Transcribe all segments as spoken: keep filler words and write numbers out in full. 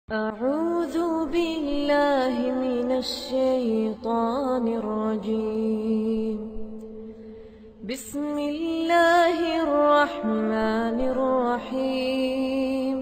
أعوذ بالله من الشيطان الرجيم بسم الله الرحمن الرحيم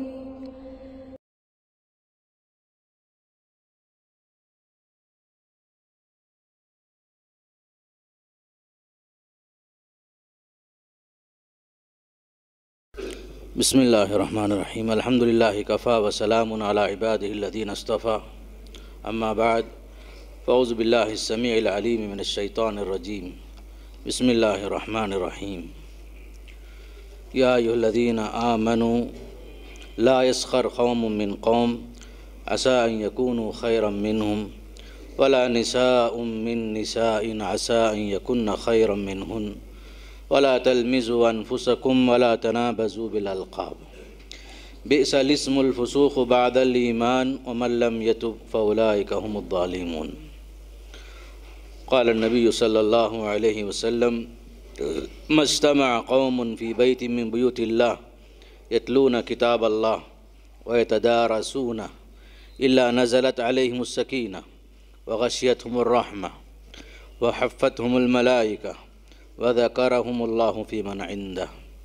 بسم اللہ الرحمن الرحیم الحمد للہ کفا وسلام علی عباده الذین اصطفى اما بعد فاعوذ باللہ السمیع العلیم من الشیطان الرجیم بسم اللہ الرحمن الرحیم یا ایھا الذین آمنوا لا يسخر قوم من قوم عسى ان يكونوا خیرا منهم ولا نساء من نساء عسى ان يكن خیرا منهن ولا تلمزوا انفسكم ولا تنابزوا بالالقاب بئس الاسم الفسوق بعد الايمان ومن لم يتب فاولئك هم الظالمون قال النبي صلى الله عليه وسلم ما اجتمع قوم في بيت من بيوت الله يتلون كتاب الله ويتدارسونه الا نزلت عليهم السكينة وغشيتهم الرحمة وحفتهم الملائكة وذكرهم اللہ فی من عندہ۔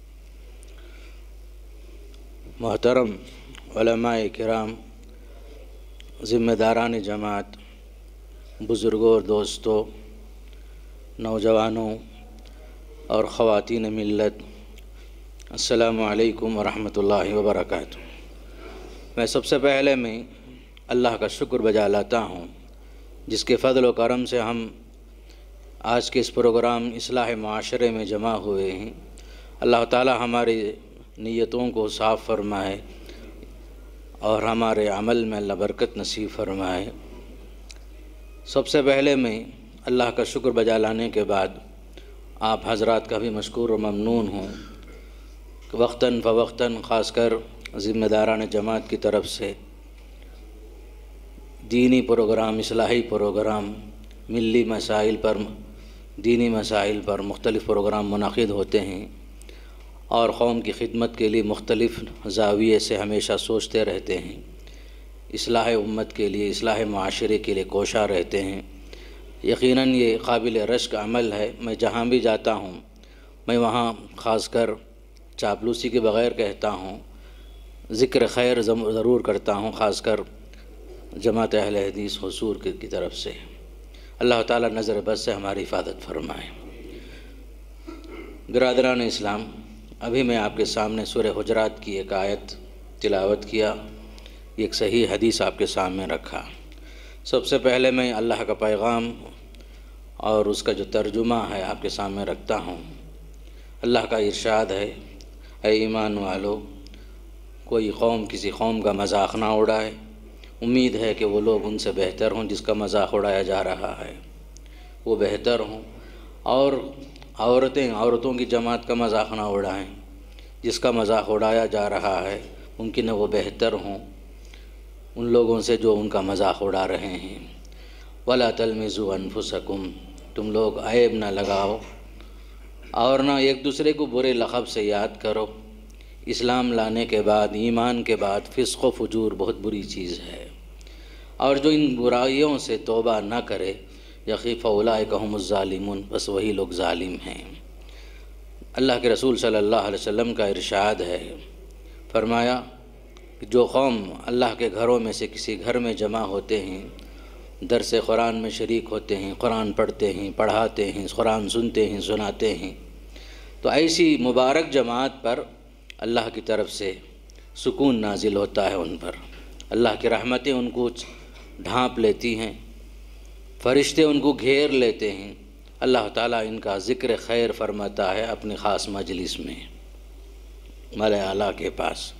محترم علماء کرام، ذمہ داران جماعت، بزرگوں اور دوستوں، نوجوانوں اور خواتین ملت، السلام علیکم ورحمۃ اللہ وبرکاتہ۔ میں سب سے پہلے میں اللہ کا شکر بجا لاتا ہوں جس کے فضل و کرم سے ہم آج کے اس پروگرام اصلاح معاشرے میں جمع ہوئے ہیں۔ اللہ تعالی ہماری نیتوں کو صاف فرمائے اور ہمارے عمل میں اللہ برکت نصیب فرمائے۔ سب سے پہلے میں اللہ کا شکر بجا لانے کے بعد آپ حضرات کا بھی مشکور و ممنون ہوں کہ وقتاً فوقتاً خاص کر ذمہ داران جماعت کی طرف سے دینی پروگرام، اصلاحی پروگرام، ملی مسائل پر، دینی مسائل پر مختلف پروگرام منعقد ہوتے ہیں اور قوم کی خدمت کے لیے مختلف زاویے سے ہمیشہ سوچتے رہتے ہیں، اصلاح امت کے لیے، اصلاح معاشرے کے لیے کوشاں رہتے ہیں۔ یقیناً یہ قابل رشک عمل ہے۔ میں جہاں بھی جاتا ہوں میں وہاں خاص کر چاپلوسی کے بغیر کہتا ہوں، ذکر خیر ضرور کرتا ہوں، خاص کر جماعت اہل حدیث حضور کی طرف سے۔ اللہ تعالیٰ نظر بد سے ہماری حفاظت فرمائے۔ برادران اسلام، ابھی میں آپ کے سامنے سورہ حجرات کی ایک آیت تلاوت کیا، ایک صحیح حدیث آپ کے سامنے رکھا۔ سب سے پہلے میں اللہ کا پیغام اور اس کا جو ترجمہ ہے آپ کے سامنے رکھتا ہوں۔ اللہ کا ارشاد ہے، اے ایمان والو، کوئی قوم کسی قوم کا مذاق نہ اڑائے۔ امید ہے کہ وہ لوگ ان سے بہتر ہوں جس کا مذاق اڑایا جا رہا ہے، وہ بہتر ہوں، اور عورتیں عورتوں کی جماعت کا مذاق نہ اڑائیں، جس کا مذاق اڑایا جا رہا ہے ممکن ہے وہ بہتر ہوں ان لوگوں سے جو ان کا مذاق اڑا رہے ہیں۔ وَلَا تَلْمِزُوا أَنفُسَكُمْ، تم لوگ عیب نہ لگاؤ اور نہ ایک دوسرے کو برے لقب سے یاد کرو۔ اسلام لانے کے بعد، ایمان کے بعد فسق و فجور بہت بری چیز ہے، اور جو ان برائیوں سے توبہ نہ کرے یقین فاولئک هم الظالمون، بس وہی لوگ ظالم ہیں۔ اللہ کے رسول صلی اللہ علیہ وسلم کا ارشاد ہے، فرمایا کہ جو قوم اللہ کے گھروں میں سے کسی گھر میں جمع ہوتے ہیں، درس قرآن میں شریک ہوتے ہیں، قرآن پڑھتے ہیں، پڑھاتے ہیں، قرآن سنتے ہیں، سناتے ہیں، تو ایسی مبارک جماعت پر اللہ کی طرف سے سکون نازل ہوتا ہے، ان پر اللہ کی رحمتیں ان کو ڈھانپ لیتی ہیں، فرشتے ان کو گھیر لیتے ہیں۔ اللہ تعالیٰ ان کا ذکر خیر فرماتا ہے اپنی خاص مجلس میں، ملأ اعلیٰ کے پاس۔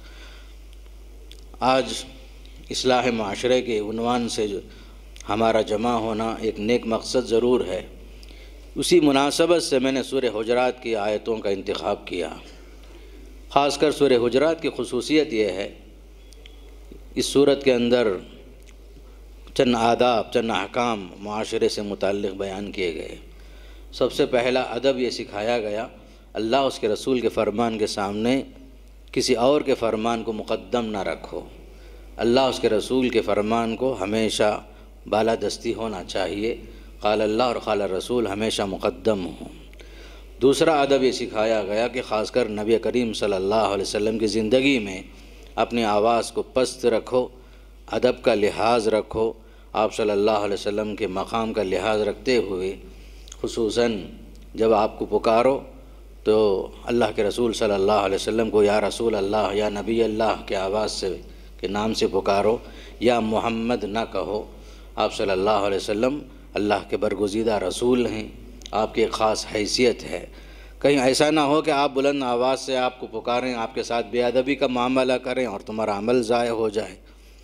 آج اصلاح معاشرے کے عنوان سے جو ہمارا جمع ہونا ایک نیک مقصد ضرور ہے، اسی مناسبت سے میں نے سورہ حجرات کی آیتوں کا انتخاب کیا۔ خاص کر سورہ حجرات کی خصوصیت یہ ہے، اس سورت کے اندر چند آداب، چند احکام معاشرے سے متعلق بیان کیے گئے۔ سب سے پہلا ادب یہ سکھایا گیا، اللہ اس کے رسول کے فرمان کے سامنے کسی اور کے فرمان کو مقدم نہ رکھو۔ اللہ اس کے رسول کے فرمان کو ہمیشہ بالادستی ہونا چاہیے، قال اللہ اور قال رسول ہمیشہ مقدم ہوں۔ دوسرا ادب یہ سکھایا گیا کہ خاص کر نبی کریم صلی اللہ علیہ وسلم کی زندگی میں اپنی آواز کو پست رکھو، ادب کا لحاظ رکھو، آپ صلی اللہ علیہ وسلم کے مقام کا لحاظ رکھتے ہوئے خصوصاً جب آپ کو پکارو تو اللہ کے رسول صلی اللہ علیہ وسلم کو یا رسول اللہ یا نبی اللہ کے آواز سے کے نام سے پکارو، یا محمد نہ کہو۔ آپ صلی اللہ علیہ وسلم اللہ کے برگزیدہ رسول ہیں، آپ کی ایک خاص حیثیت ہے۔ کہیں ایسا نہ ہو کہ آپ بلند آواز سے آپ کو پکاریں، آپ کے ساتھ بے ادبی کا معاملہ کریں اور تمہارا عمل ضائع ہو جائے۔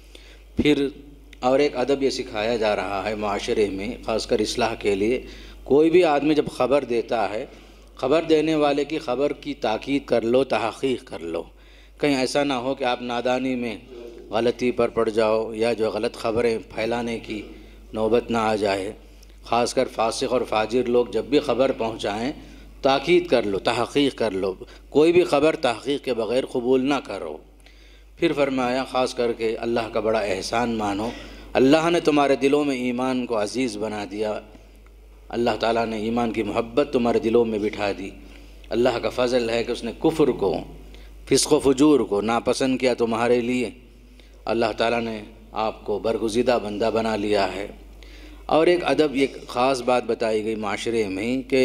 پھر اور ایک ادب یہ سکھایا جا رہا ہے معاشرے میں، خاص کر اصلاح کے لیے، کوئی بھی آدمی جب خبر دیتا ہے، خبر دینے والے کی خبر کی تاکید کر لو، تحقیق کر لو۔ کہیں ایسا نہ ہو کہ آپ نادانی میں غلطی پر پڑ جاؤ یا جو غلط خبریں پھیلانے کی نوبت نہ آ جائے۔ خاص کر فاسق اور فاجر لوگ جب بھی خبر پہنچائیں تاکید کر لو، تحقیق کر لو، کوئی بھی خبر تحقیق کے بغیر قبول نہ کرو۔ پھر فرمایا خاص کر کے اللہ کا بڑا احسان مانو، اللہ نے تمہارے دلوں میں ایمان کو عزیز بنا دیا، اللہ تعالیٰ نے ایمان کی محبت تمہارے دلوں میں بٹھا دی۔ اللہ کا فضل ہے کہ اس نے کفر کو، فسق و فجور کو ناپسند کیا تمہارے لیے، اللہ تعالیٰ نے آپ کو برگزیدہ بندہ بنا لیا ہے۔ اور ایک ادب، ایک خاص بات بتائی گئی معاشرے میں کہ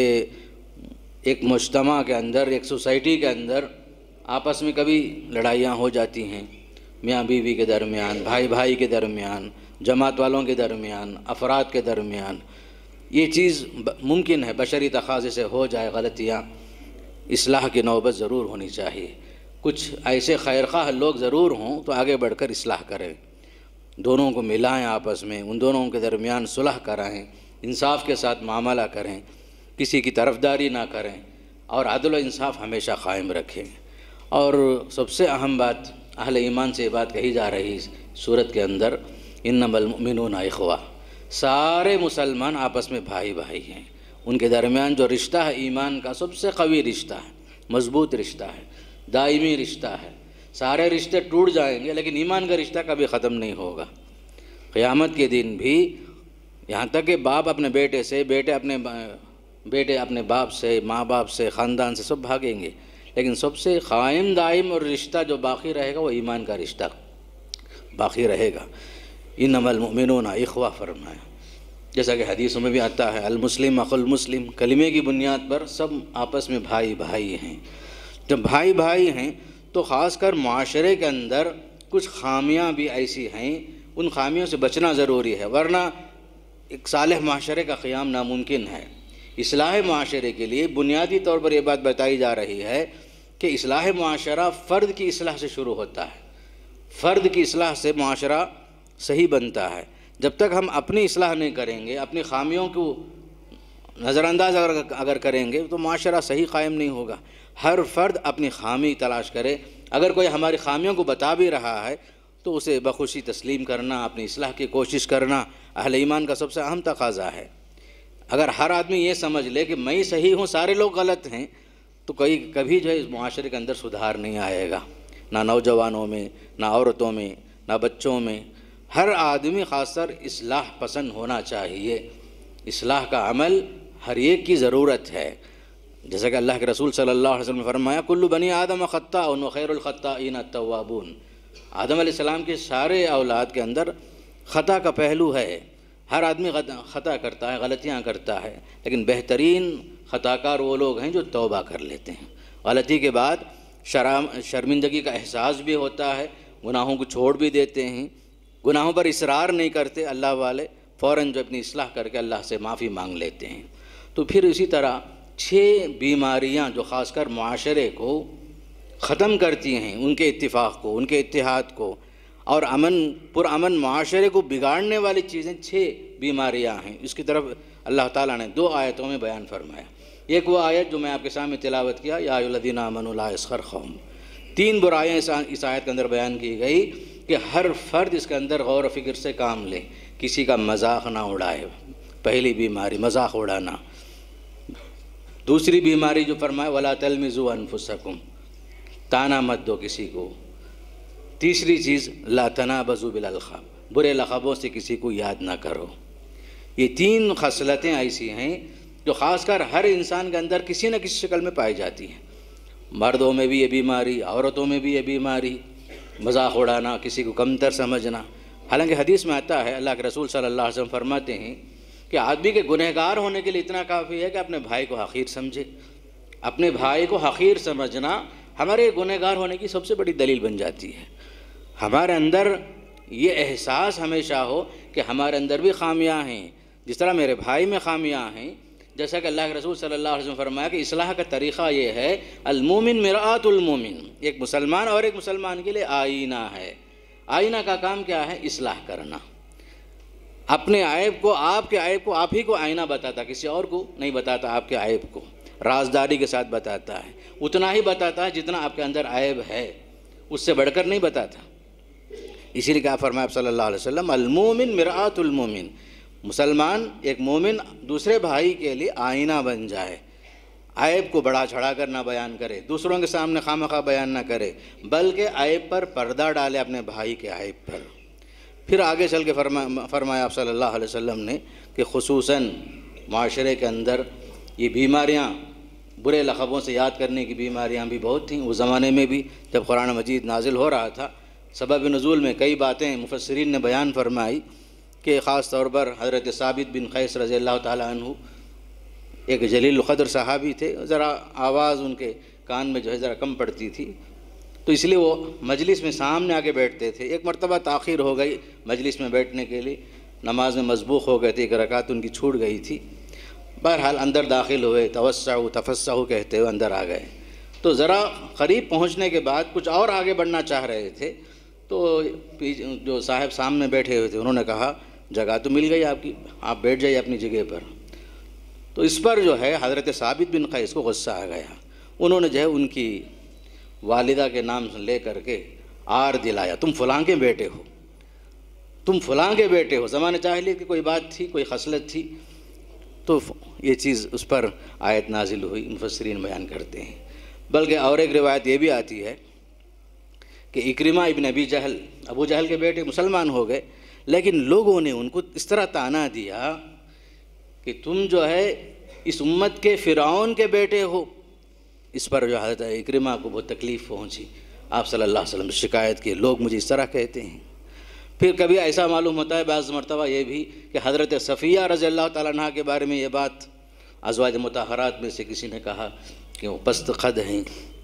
ایک مجتمع کے اندر، ایک سوسائٹی کے اندر آپس میں کبھی لڑائیاں ہو جاتی ہیں، میاں بیوی کے درمیان، بھائی بھائی کے درمیان، جماعت والوں کے درمیان، افراد کے درمیان، یہ چیز ممکن ہے بشری تقاضے سے ہو جائے غلطیاں، اصلاح کی نوبت ضرور ہونی چاہیے۔ کچھ ایسے خیرخواہ لوگ ضرور ہوں تو آگے بڑھ کر اصلاح کریں، دونوں کو ملائیں آپس میں، ان دونوں کے درمیان صلح کرائیں، انصاف کے ساتھ معاملہ کریں، کسی کی طرفداری نہ کریں اور عدل و انصاف ہمیشہ قائم رکھیں۔ اور سب سے اہم بات، اہل ایمان سے یہ بات کہی جا رہی سورت کے اندر، انما المؤمنون اخوہ، سارے مسلمان آپس میں بھائی بھائی ہیں، ان کے درمیان جو رشتہ ہے ایمان کا سب سے قوی رشتہ ہے، مضبوط رشتہ ہے، دائمی رشتہ ہے۔ سارے رشتے ٹوٹ جائیں گے لیکن ایمان کا رشتہ کبھی ختم نہیں ہوگا۔ قیامت کے دن بھی یہاں تک کہ باپ اپنے بیٹے سے، بیٹے اپنے بیٹے اپنے باپ سے، ماں باپ سے، خاندان سے، سب بھاگیں گے، لیکن سب سے قائم دائم اور رشتہ جو باقی رہے گا وہ ایمان کا رشتہ باقی رہے گا۔ انما المؤمنون اخوہ فرمایا، جیسا کہ حدیثوں میں بھی آتا ہے، المسلم اخو المسلم، کلمے کی بنیاد پر سب آپس میں بھائی بھائی ہیں۔ جب بھائی بھائی ہیں تو خاص کر معاشرے کے اندر کچھ خامیاں بھی ایسی ہیں، ان خامیوں سے بچنا ضروری ہے، ورنہ ایک صالح معاشرے کا قیام ناممکن ہے۔ اصلاح معاشرے کے لیے بنیادی طور پر یہ بات بتائی جا رہی ہے کہ اصلاح معاشرہ فرد کی اصلاح سے شروع ہوتا ہے، فرد کی اصلاح سے معاشرہ صحیح بنتا ہے۔ جب تک ہم اپنی اصلاح نہیں کریں گے، اپنی خامیوں کو نظر انداز اگر اگر کریں گے تو معاشرہ صحیح قائم نہیں ہوگا۔ ہر فرد اپنی خامی تلاش کرے، اگر کوئی ہماری خامیوں کو بتا بھی رہا ہے تو اسے بخوشی تسلیم کرنا، اپنی اصلاح کی کوشش کرنا اہل ایمان کا سب سے اہم تقاضا ہے۔ اگر ہر آدمی یہ سمجھ لے کہ میں صحیح ہوں، سارے لوگ غلط ہیں، تو کوئی کبھی جو ہے اس معاشرے کے اندر سدھار نہیں آئے گا، نہ نوجوانوں میں، نہ عورتوں میں، نہ بچوں میں۔ ہر آدمی خاص کر اصلاح پسند ہونا چاہیے، اصلاح کا عمل ہر ایک کی ضرورت ہے۔ جیسا کہ اللہ کے رسول صلی اللہ علیہ وسلم نے فرمایا، کل بنی آدم خطاء وخیر الخطائین التوابون، آدم علیہ السلام کے سارے اولاد کے اندر خطا کا پہلو ہے، ہر آدمی خطا کرتا ہے، غلطیاں کرتا ہے، لیکن بہترین خطا کار وہ لوگ ہیں جو توبہ کر لیتے ہیں، غلطی کے بعد شرم شرمندگی کا احساس بھی ہوتا ہے، گناہوں کو چھوڑ بھی دیتے ہیں، گناہوں پر اصرار نہیں کرتے، اللہ والے فوراً جو اپنی اصلاح کر کے اللہ سے معافی مانگ لیتے ہیں۔ تو پھر اسی طرح چھ بیماریاں جو خاص کر معاشرے کو ختم کرتی ہیں، ان کے اتفاق کو، ان کے اتحاد کو، اور امن پر امن معاشرے کو بگاڑنے والی چیزیں چھ بیماریاں ہیں، اس کی طرف اللہ تعالیٰ نے دو آیتوں میں بیان فرمایا۔ ایک وہ آیت جو میں آپ کے سامنے تلاوت کیا، یا ایھا الذین آمنوا لا یسخر قوم، تین برائیاں اس آیت کے اندر بیان کی گئی کہ ہر فرد اس کے اندر غور و فکر سے کام لے، کسی کا مذاق نہ اڑائے، پہلی بیماری مذاق اڑانا۔ دوسری بیماری جو فرمایا، ولا تلمزوا انفسکم، تانا مت دو کسی کو۔ تیسری چیز لا تنابزوا بالالقاب، برے لقبوں سے کسی کو یاد نہ کرو۔ یہ تین خصلتیں ایسی ہیں جو خاص کر ہر انسان کے اندر کسی نہ کسی شکل میں پائی جاتی ہیں۔ مردوں میں بھی یہ بیماری، عورتوں میں بھی یہ بیماری، مذاق اڑانا، کسی کو کمتر سمجھنا۔ حالانکہ حدیث میں آتا ہے، اللہ کے رسول صلی اللہ علیہ وسلم فرماتے ہیں کہ آدمی کے گنہگار ہونے کے لیے اتنا کافی ہے کہ اپنے بھائی کو حقیر سمجھے۔ اپنے بھائی کو حقیر سمجھنا ہمارے گنہگار ہونے کی سب سے بڑی دلیل بن جاتی ہے۔ ہمارے اندر یہ احساس ہمیشہ ہو کہ ہمارے اندر بھی خامیاں ہیں، جس طرح میرے بھائی میں خامیاں ہیں۔ جیسا کہ اللہ کے رسول صلی اللہ علیہ وسلم فرمایا کہ اصلاح کا طریقہ یہ ہے، المومن مرآت المومن، ایک مسلمان اور ایک مسلمان کے لیے آئینہ ہے۔ آئینہ کا کام کیا ہے؟ اصلاح کرنا۔ اپنے عیب کو، آپ کے عیب کو آپ ہی کو آئینہ بتاتا، کسی اور کو نہیں بتاتا۔ آپ کے عیب کو رازداری کے ساتھ بتاتا ہے، اتنا ہی بتاتا ہے جتنا آپ کے اندر عیب ہے، اس سے بڑھ کر نہیں بتاتا۔ اسی لیے کہا فرمایا صلی اللہ علیہ وسلم المومن مرآت المومن، مسلمان ایک مومن دوسرے بھائی کے لیے آئینہ بن جائے، عیب کو بڑا چڑھا کر نہ بیان کرے، دوسروں کے سامنے خواہ بیان نہ کرے، بلکہ عیب پر پردہ ڈالے اپنے بھائی کے عیب پر۔ پھر آگے چل کے فرمایا فرمایا آپ صلی اللہ علیہ وسلم نے کہ خصوصاً معاشرے کے اندر یہ بیماریاں، برے لقبوں سے یاد کرنے کی بیماریاں بھی بہت تھیں اس زمانے میں بھی جب قرآن مجید نازل ہو رہا تھا۔ سبب نزول میں کئی باتیں مفسرین نے بیان فرمائی کہ خاص طور پر حضرت ثابت بن قیس رضی اللہ تعالیٰ عنہ ایک جلیل القدر صحابی تھے، ذرا آواز ان کے کان میں جو ہے ذرا کم پڑتی تھی، تو اس لیے وہ مجلس میں سامنے آگے بیٹھتے تھے۔ ایک مرتبہ تاخیر ہو گئی مجلس میں بیٹھنے کے لیے، نماز میں مسبوق ہو گئے تھے، ایک رکعت ان کی چھوٹ گئی تھی۔ بہرحال اندر داخل ہوئے، توسعوا تفسحوا کہتے ہوئے اندر آ گئے۔ تو ذرا قریب پہنچنے کے بعد کچھ اور آگے بڑھنا چاہ رہے تھے، تو جو صاحب سامنے بیٹھے ہوئے تھے انہوں نے کہا جگہ تو مل گئی آپ کی، آپ بیٹھ جائیے اپنی جگہ پر۔ تو اس پر جو ہے حضرت ثابت بن قیس کو غصہ آ گیا۔ انہوں نے جو ہے ان کی والدہ کے نام لے کر کے آر دلایا، تم فلاں کے بیٹے ہو، تم فلاں کے بیٹے ہو۔ زمانے جاہلیت کی کوئی بات تھی، کوئی خصلت تھی، تو یہ چیز اس پر آیت نازل ہوئی، مفسرین بیان کرتے ہیں۔ بلکہ اور ایک روایت یہ بھی آتی ہے کہ اکرمہ ابن ابی جہل، ابو جہل کے بیٹے مسلمان ہو گئے، لیکن لوگوں نے ان کو اس طرح طعنہ دیا کہ تم جو ہے اس امت کے فرعون کے بیٹے ہو۔ اس پر جو حضرت اکرمہ کو بہت تکلیف پہنچی، آپ صلی اللہ علیہ وسلم سے شکایت کی، لوگ مجھے اس طرح کہتے ہیں۔ پھر کبھی ایسا معلوم ہوتا ہے بعض مرتبہ یہ بھی کہ حضرت صفیہ رضی اللہ تعالیٰ عنہ کے بارے میں یہ بات ازواج مطہرات میں سے کسی نے کہا کہ وہ پست قد ہیں،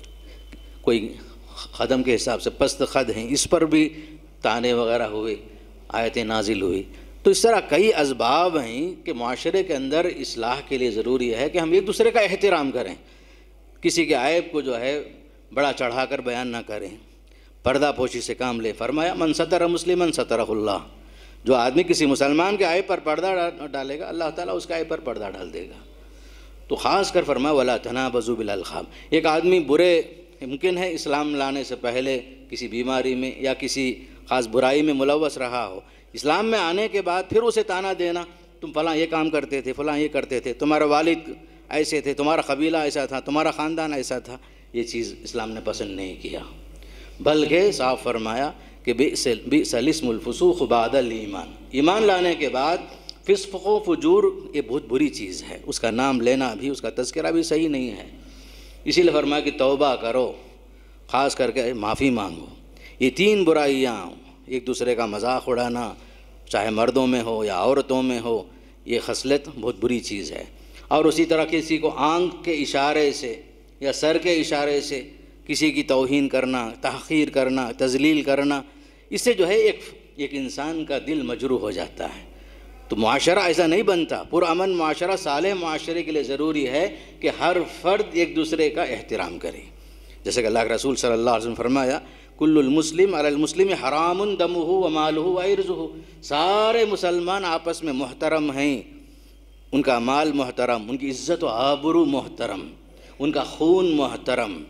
کوئی قدم کے حساب سے پست قد ہیں، اس پر بھی طعنے وغیرہ ہوئے، آیتیں نازل ہوئی۔ تو اس طرح کئی اسباب ہیں کہ معاشرے کے اندر اصلاح کے لیے ضروری ہے کہ ہم ایک دوسرے کا احترام کریں، کسی کے عیب کو جو ہے بڑا چڑھا کر بیان نہ کریں، پردہ پوشی سے کام لے۔ فرمایا من ستر مسلمن سترہ اللہ، جو آدمی کسی مسلمان کے عیب پر پردہ ڈالے گا اللہ تعالیٰ اس کا عیب پر پردہ ڈال دے گا۔ تو خاص کر فرمایا ولا تنابزوا بالالقاب، ایک آدمی برے ممکن ہے اسلام لانے سے پہلے کسی بیماری میں یا کسی خاص برائی میں ملوث رہا ہو، اسلام میں آنے کے بعد پھر اسے طعنہ دینا، تم فلاں یہ کام کرتے تھے، فلاں یہ کرتے تھے، تمہارے والد ایسے تھے، تمہارا قبیلہ ایسا تھا، تمہارا خاندان ایسا تھا، یہ چیز اسلام نے پسند نہیں کیا۔ بلکہ صاف فرمایا کہ بئس بئس الاسم الفسوق بعد الایمان، ایمان لانے کے بعد فسق و فجور یہ بہت بری چیز ہے، اس کا نام لینا بھی، اس کا تذکرہ بھی صحیح نہیں ہے۔ اسی لیے فرمایا کہ توبہ کرو، خاص کر کے معافی مانگو۔ یہ تین برائیاں، ایک دوسرے کا مذاق اڑانا، چاہے مردوں میں ہو یا عورتوں میں ہو، یہ خصلت بہت بری چیز ہے۔ اور اسی طرح کسی کو آنکھ کے اشارے سے یا سر کے اشارے سے کسی کی توہین کرنا، تحقیر کرنا، تذلیل کرنا، اس سے جو ہے ایک ایک انسان کا دل مجروح ہو جاتا ہے۔ تو معاشرہ ایسا نہیں بنتا۔ پرامن معاشرہ، صالح معاشرے کے لیے ضروری ہے کہ ہر فرد ایک دوسرے کا احترام کرے۔ جیسے کہ اللہ کے رسول صلی اللہ علیہ وسلم فرمایا کل المسلم علی المسلم حرام دمہ ومالہ وعرضہ، سارے مسلمان آپس میں محترم ہیں، ان کا مال محترم، ان کی عزت و آبرو محترم، ان کا خون محترم۔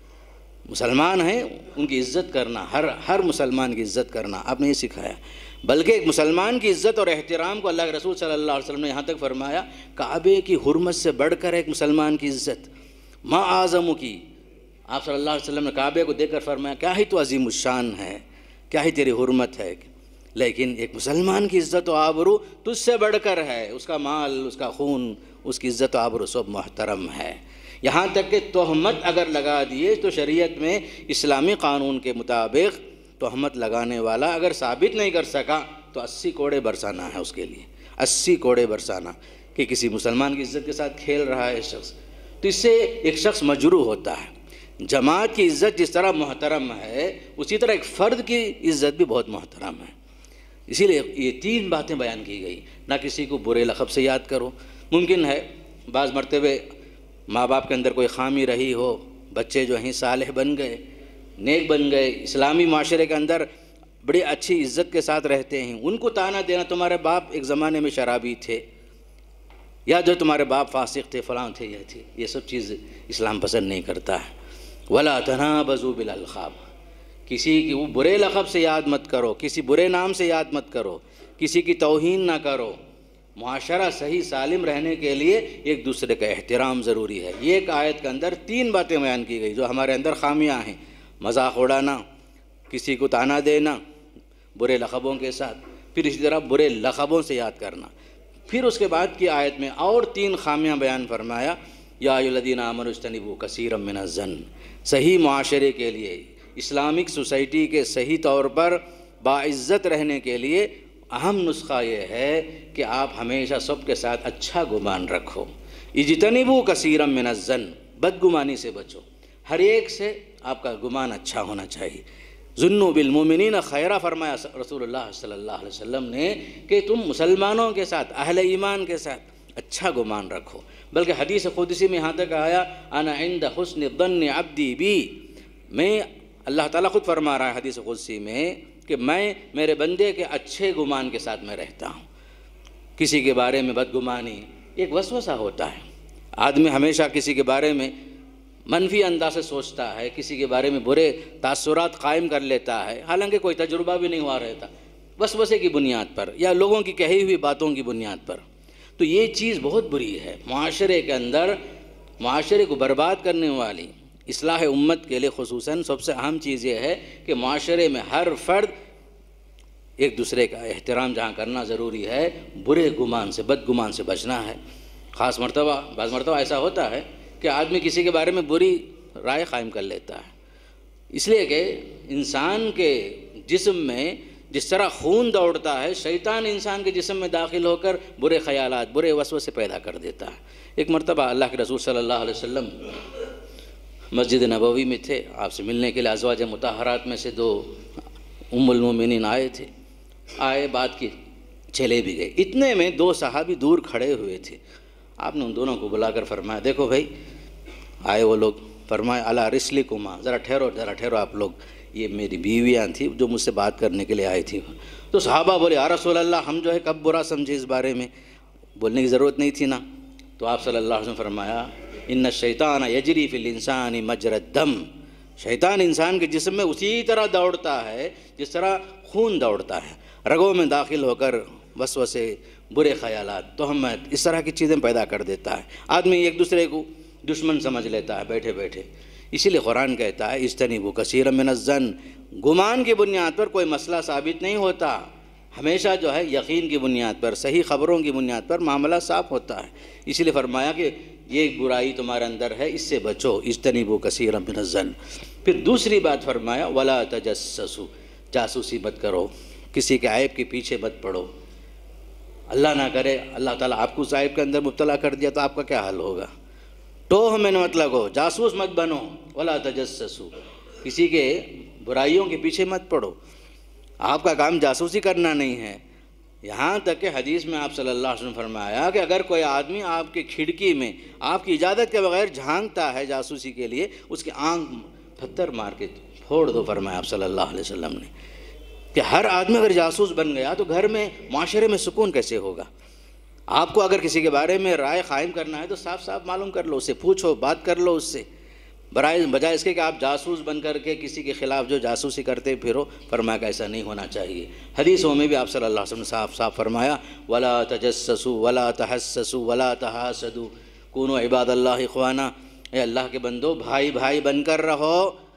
مسلمان ہیں ان کی عزت کرنا، ہر ہر مسلمان کی عزت کرنا آپ نے یہ سکھایا۔ بلکہ ایک مسلمان کی عزت اور احترام کو اللہ کے رسول صلی اللہ علیہ وسلم نے یہاں تک فرمایا کعبے کی حرمت سے بڑھ کر ایک مسلمان کی عزت، ما اعظم کی۔ آپ صلی اللہ علیہ وسلم نے کعبے کو دیکھ کر فرمایا کیا ہی تو عظیم الشان ہے، کیا ہی تیری حرمت ہے، لیکن ایک مسلمان کی عزت و آبرو تجھ سے بڑھ کر ہے، اس کا مال، اس کا خون، اس کی عزت و آبرو سب محترم ہے۔ یہاں تک کہ تہمت اگر لگا دیے تو شریعت میں اسلامی قانون کے مطابق تہمت لگانے والا اگر ثابت نہیں کر سکا تو اسی کوڑے برسانا ہے اس کے لیے، اسی کوڑے برسانا، کہ کسی مسلمان کی عزت کے ساتھ کھیل رہا ہے شخص، تو اس سے ایک شخص مجروح ہوتا ہے۔ جماعت کی عزت جس طرح محترم ہے اسی طرح ایک فرد کی عزت بھی بہت محترم ہے۔ اسی لیے یہ تین باتیں بیان کی گئی، نہ کسی کو برے لقب سے یاد کرو۔ ممکن ہے بعض مرتبہ ماں باپ کے اندر کوئی خامی رہی ہو، بچے جو ہیں صالح بن گئے، نیک بن گئے، اسلامی معاشرے کے اندر بڑی اچھی عزت کے ساتھ رہتے ہیں، ان کو تانا دینا تمہارے باپ ایک زمانے میں شرابی تھے، یا جو تمہارے باپ فاسق تھے، فلاں تھے، یہ تھے، یہ سب چیز اسلام پسند نہیں کرتا ہے۔ وَلَا تَنَابَزُوا بِالْأَلْقَابِ، کسی کی وہ برے لقب سے یاد مت کرو، کسی برے نام سے یاد مت کرو، کسی کی توہین نہ کرو۔ معاشرہ صحیح سالم رہنے کے لیے ایک دوسرے کا احترام ضروری ہے۔ یہ ایک آیت کے اندر تین باتیں بیان کی گئی جو ہمارے اندر خامیاں ہیں، مذاق اڑانا، کسی کو تانا دینا برے لقبوں کے ساتھ، پھر اسی طرح برے لقبوں سے یاد کرنا۔ پھر اس کے بعد کی آیت میں اور تین خامیاں بیان فرمایا، یا ایھا الذین آمنوا اجتنبوا کثیرا من الظن۔ صحیح معاشرے کے لیے، اسلامک سوسائٹی کے صحیح طور پر باعزت رہنے کے لیے اہم نسخہ یہ ہے کہ آپ ہمیشہ سب کے ساتھ اچھا گمان رکھو۔ اجتنبوا کثیرا من الظن، بدگمانی سے بچو، ہر ایک سے آپ کا گمان اچھا ہونا چاہیے۔ ظنوا بالمؤمنین خیرا، فرمایا رسول اللہ صلی اللہ علیہ وسلم نے کہ تم مسلمانوں کے ساتھ، اہل ایمان کے ساتھ اچھا گمان رکھو۔ بلکہ حدیث قدسی میں یہاں تک آیا، انا عند حسن ظن عبدی بی، میں، اللہ تعالیٰ خود فرما رہا ہے حدیث قدسی میں کہ میں میرے بندے کے اچھے گمان کے ساتھ میں رہتا ہوں۔ کسی کے بارے میں بدگمانی ایک وسوسہ ہوتا ہے، آدمی ہمیشہ کسی کے بارے میں منفی انداز سے سوچتا ہے، کسی کے بارے میں برے تاثرات قائم کر لیتا ہے، حالانکہ کوئی تجربہ بھی نہیں ہوا رہتا، وسوسے کی بنیاد پر یا لوگوں کی کہی ہوئی باتوں کی بنیاد پر۔ تو یہ چیز بہت بری ہے معاشرے کے اندر، معاشرے کو برباد کرنے والی۔ اصلاح امت کے لیے خصوصاً سب سے اہم چیز یہ ہے کہ معاشرے میں ہر فرد ایک دوسرے کا احترام جہاں کرنا ضروری ہے، برے گمان سے، بد گمان سے بچنا ہے۔ خاص مرتبہ بعض مرتبہ ایسا ہوتا ہے کہ آدمی کسی کے بارے میں بری رائے قائم کر لیتا ہے، اس لیے کہ انسان کے جسم میں جس طرح خون دوڑتا ہے، شیطان انسان کے جسم میں داخل ہو کر برے خیالات، برے وسوسے پیدا کر دیتا ہے۔ ایک مرتبہ اللہ کے رسول صلی اللہ علیہ وسلم مسجد نبوی میں تھے، آپ سے ملنے کے لیے ازواج مطہرات میں سے دو ام المومنین آئے تھے، آئے بات کی، چلے بھی گئے۔ اتنے میں دو صحابی دور کھڑے ہوئے تھے، آپ نے ان دونوں کو بلا کر فرمایا، دیکھو بھائی، آئے وہ لوگ، فرمایا الا رسلکما، ذرا ٹھہرو ذرا ٹھہرو آپ لوگ، یہ میری بیویاں تھیں جو مجھ سے بات کرنے کے لیے آئی تھی۔ تو صحابہ بولے یا رسول اللہ، ہم جو ہے کب برا سمجھے اس بارے میں، بولنے کی ضرورت نہیں تھی نا۔ تو آپ صلی اللہ علیہ وسلم فرمایا ان الشیطان یجری فی الانسان مجری الدم، شیطان انسان کے جسم میں اسی طرح دوڑتا ہے جس طرح خون دوڑتا ہے، رگوں میں داخل ہو کر وسوسے، برے خیالات، تہمت، اس طرح کی چیزیں پیدا کر دیتا ہے۔ آدمی ایک دوسرے کو دشمن سمجھ لیتا ہے بیٹھے بیٹھے۔ اسی لیے قرآن کہتا ہے اجتنبوا کثیرا من الظن، گمان کی بنیاد پر کوئی مسئلہ ثابت نہیں ہوتا، ہمیشہ جو ہے یقین کی بنیاد پر، صحیح خبروں کی بنیاد پر معاملہ صاف ہوتا ہے۔ اسی لیے فرمایا کہ یہ برائی تمہارے اندر ہے، اس سے بچو، اجتنبوا کثیرا من الظن۔ پھر دوسری بات فرمایا ولا تجسسوا، جاسوسی مت کرو، کسی کے عیب کے پیچھے مت پڑو۔ اللہ نہ کرے اللہ تعالیٰ آپ کو اس عیب کے اندر مبتلا کر دیا تو آپ کا کیا حال ہوگا؟ ٹوہ میں مت لگو، جاسوس مت بنو، ولا تجسسوا، کسی کے برائیوں کے پیچھے مت پڑو، آپ کا کام جاسوسی کرنا نہیں ہے۔ یہاں تک کہ حدیث میں آپ صلی اللہ علیہ وسلم فرمایا کہ اگر کوئی آدمی آپ کی کھڑکی میں آپ کی اجازت کے بغیر جھانکتا ہے جاسوسی کے لیے، اس کی آنکھ پتھر مار کے پھوڑ دو، فرمایا آپ صلی اللہ علیہ وسلم نے۔ کہ ہر آدمی اگر جاسوس بن گیا تو گھر میں، معاشرے میں سکون کیسے ہوگا؟ آپ کو اگر کسی کے بارے میں رائے قائم کرنا ہے تو صاف صاف معلوم کر لو، اس سے پوچھو، بات کر لو اس سے، برائے بجائے اس کے کہ آپ جاسوس بن کر کے کسی کے خلاف جو جاسوسی کرتے پھرو۔ فرمایا کہ ایسا نہیں ہونا چاہیے۔ حدیثوں میں بھی آپ صلی اللہ علیہ وسلم نے صاف صاف فرمایا ولا تجسسوا ولا تحسسوا ولا تحاسدوا کونوا عباد اللہ اخوانا، اے اللہ کے بندو بھائی بھائی بن کر رہو،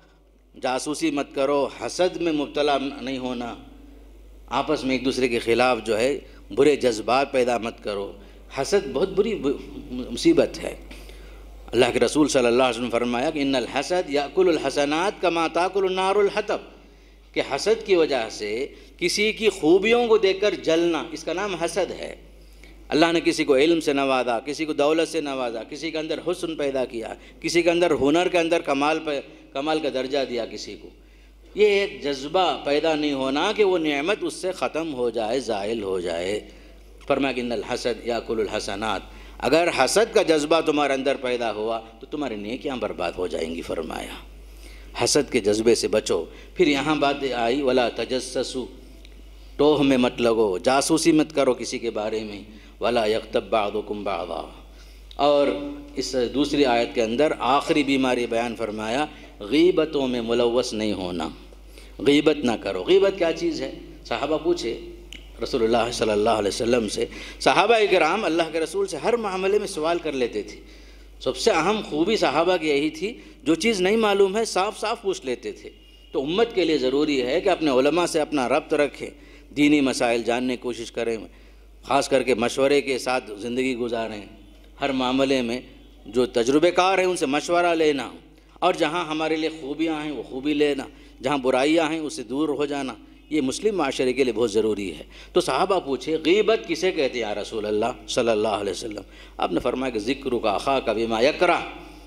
جاسوسی مت کرو، حسد میں مبتلا نہیں ہونا، آپس میں ایک دوسرے کے خلاف جو ہے برے جذبات پیدا مت کرو۔ حسد بہت بری مصیبت ہے۔ اللہ کے رسول صلی اللہ علیہ وسلم فرمایا کہ ان الحسد یاکل الحسنات کما تاکل النار الحطب، کہ حسد کی وجہ سے کسی کی خوبیوں کو دیکھ کر جلنا، اس کا نام حسد ہے۔ اللہ نے کسی کو علم سے نوازا، کسی کو دولت سے نوازا، کسی کے اندر حسن پیدا کیا، کسی کے اندر ہنر کے اندر کمال پہ کمال کا درجہ دیا کسی کو، یہ ایک جذبہ پیدا نہیں ہونا کہ وہ نعمت اس سے ختم ہو جائے، زائل ہو جائے۔ فرمایا کہ ان الحسد یاکل الحسنات، اگر حسد کا جذبہ تمہارے اندر پیدا ہوا تو تمہاری نیکیاں برباد ہو جائیں گی۔ فرمایا حسد کے جذبے سے بچو۔ پھر یہاں بات آئی ولا تجسسوا، ٹوہ میں مت لگو، جاسوسی مت کرو کسی کے بارے میں، ولا یغتب بعضکم بعضا۔ اور اس دوسری آیت کے اندر آخری بیماری بیان فرمایا غیبتوں میں ملوث نہیں ہونا، غیبت نہ کرو۔ غیبت کیا چیز ہے؟ صحابہ پوچھے رسول اللہ صلی اللہ علیہ وسلم سے، صحابہ کرام اللہ کے رسول سے ہر معاملے میں سوال کر لیتے تھے۔ سب سے اہم خوبی صحابہ کی یہی تھی، جو چیز نہیں معلوم ہے صاف صاف پوچھ لیتے تھے۔ تو امت کے لیے ضروری ہے کہ اپنے علماء سے اپنا ربط رکھیں، دینی مسائل جاننے کی کوشش کریں، خاص کر کے مشورے کے ساتھ زندگی گزاریں۔ ہر معاملے میں جو تجربے کار ہیں ان سے مشورہ لینا، اور جہاں ہمارے لیے خوبیاں ہیں وہ خوبی لینا، جہاں برائیاں ہیں اس سے دور ہو جانا، یہ مسلم معاشرے کے لیے بہت ضروری ہے۔ تو صحابہ پوچھے غیبت کسے کہتے ہیں یا رسول اللہ صلی اللہ علیہ وسلم؟ آپ نے فرمایا کہ ذکرک اخاک بما یکرہ،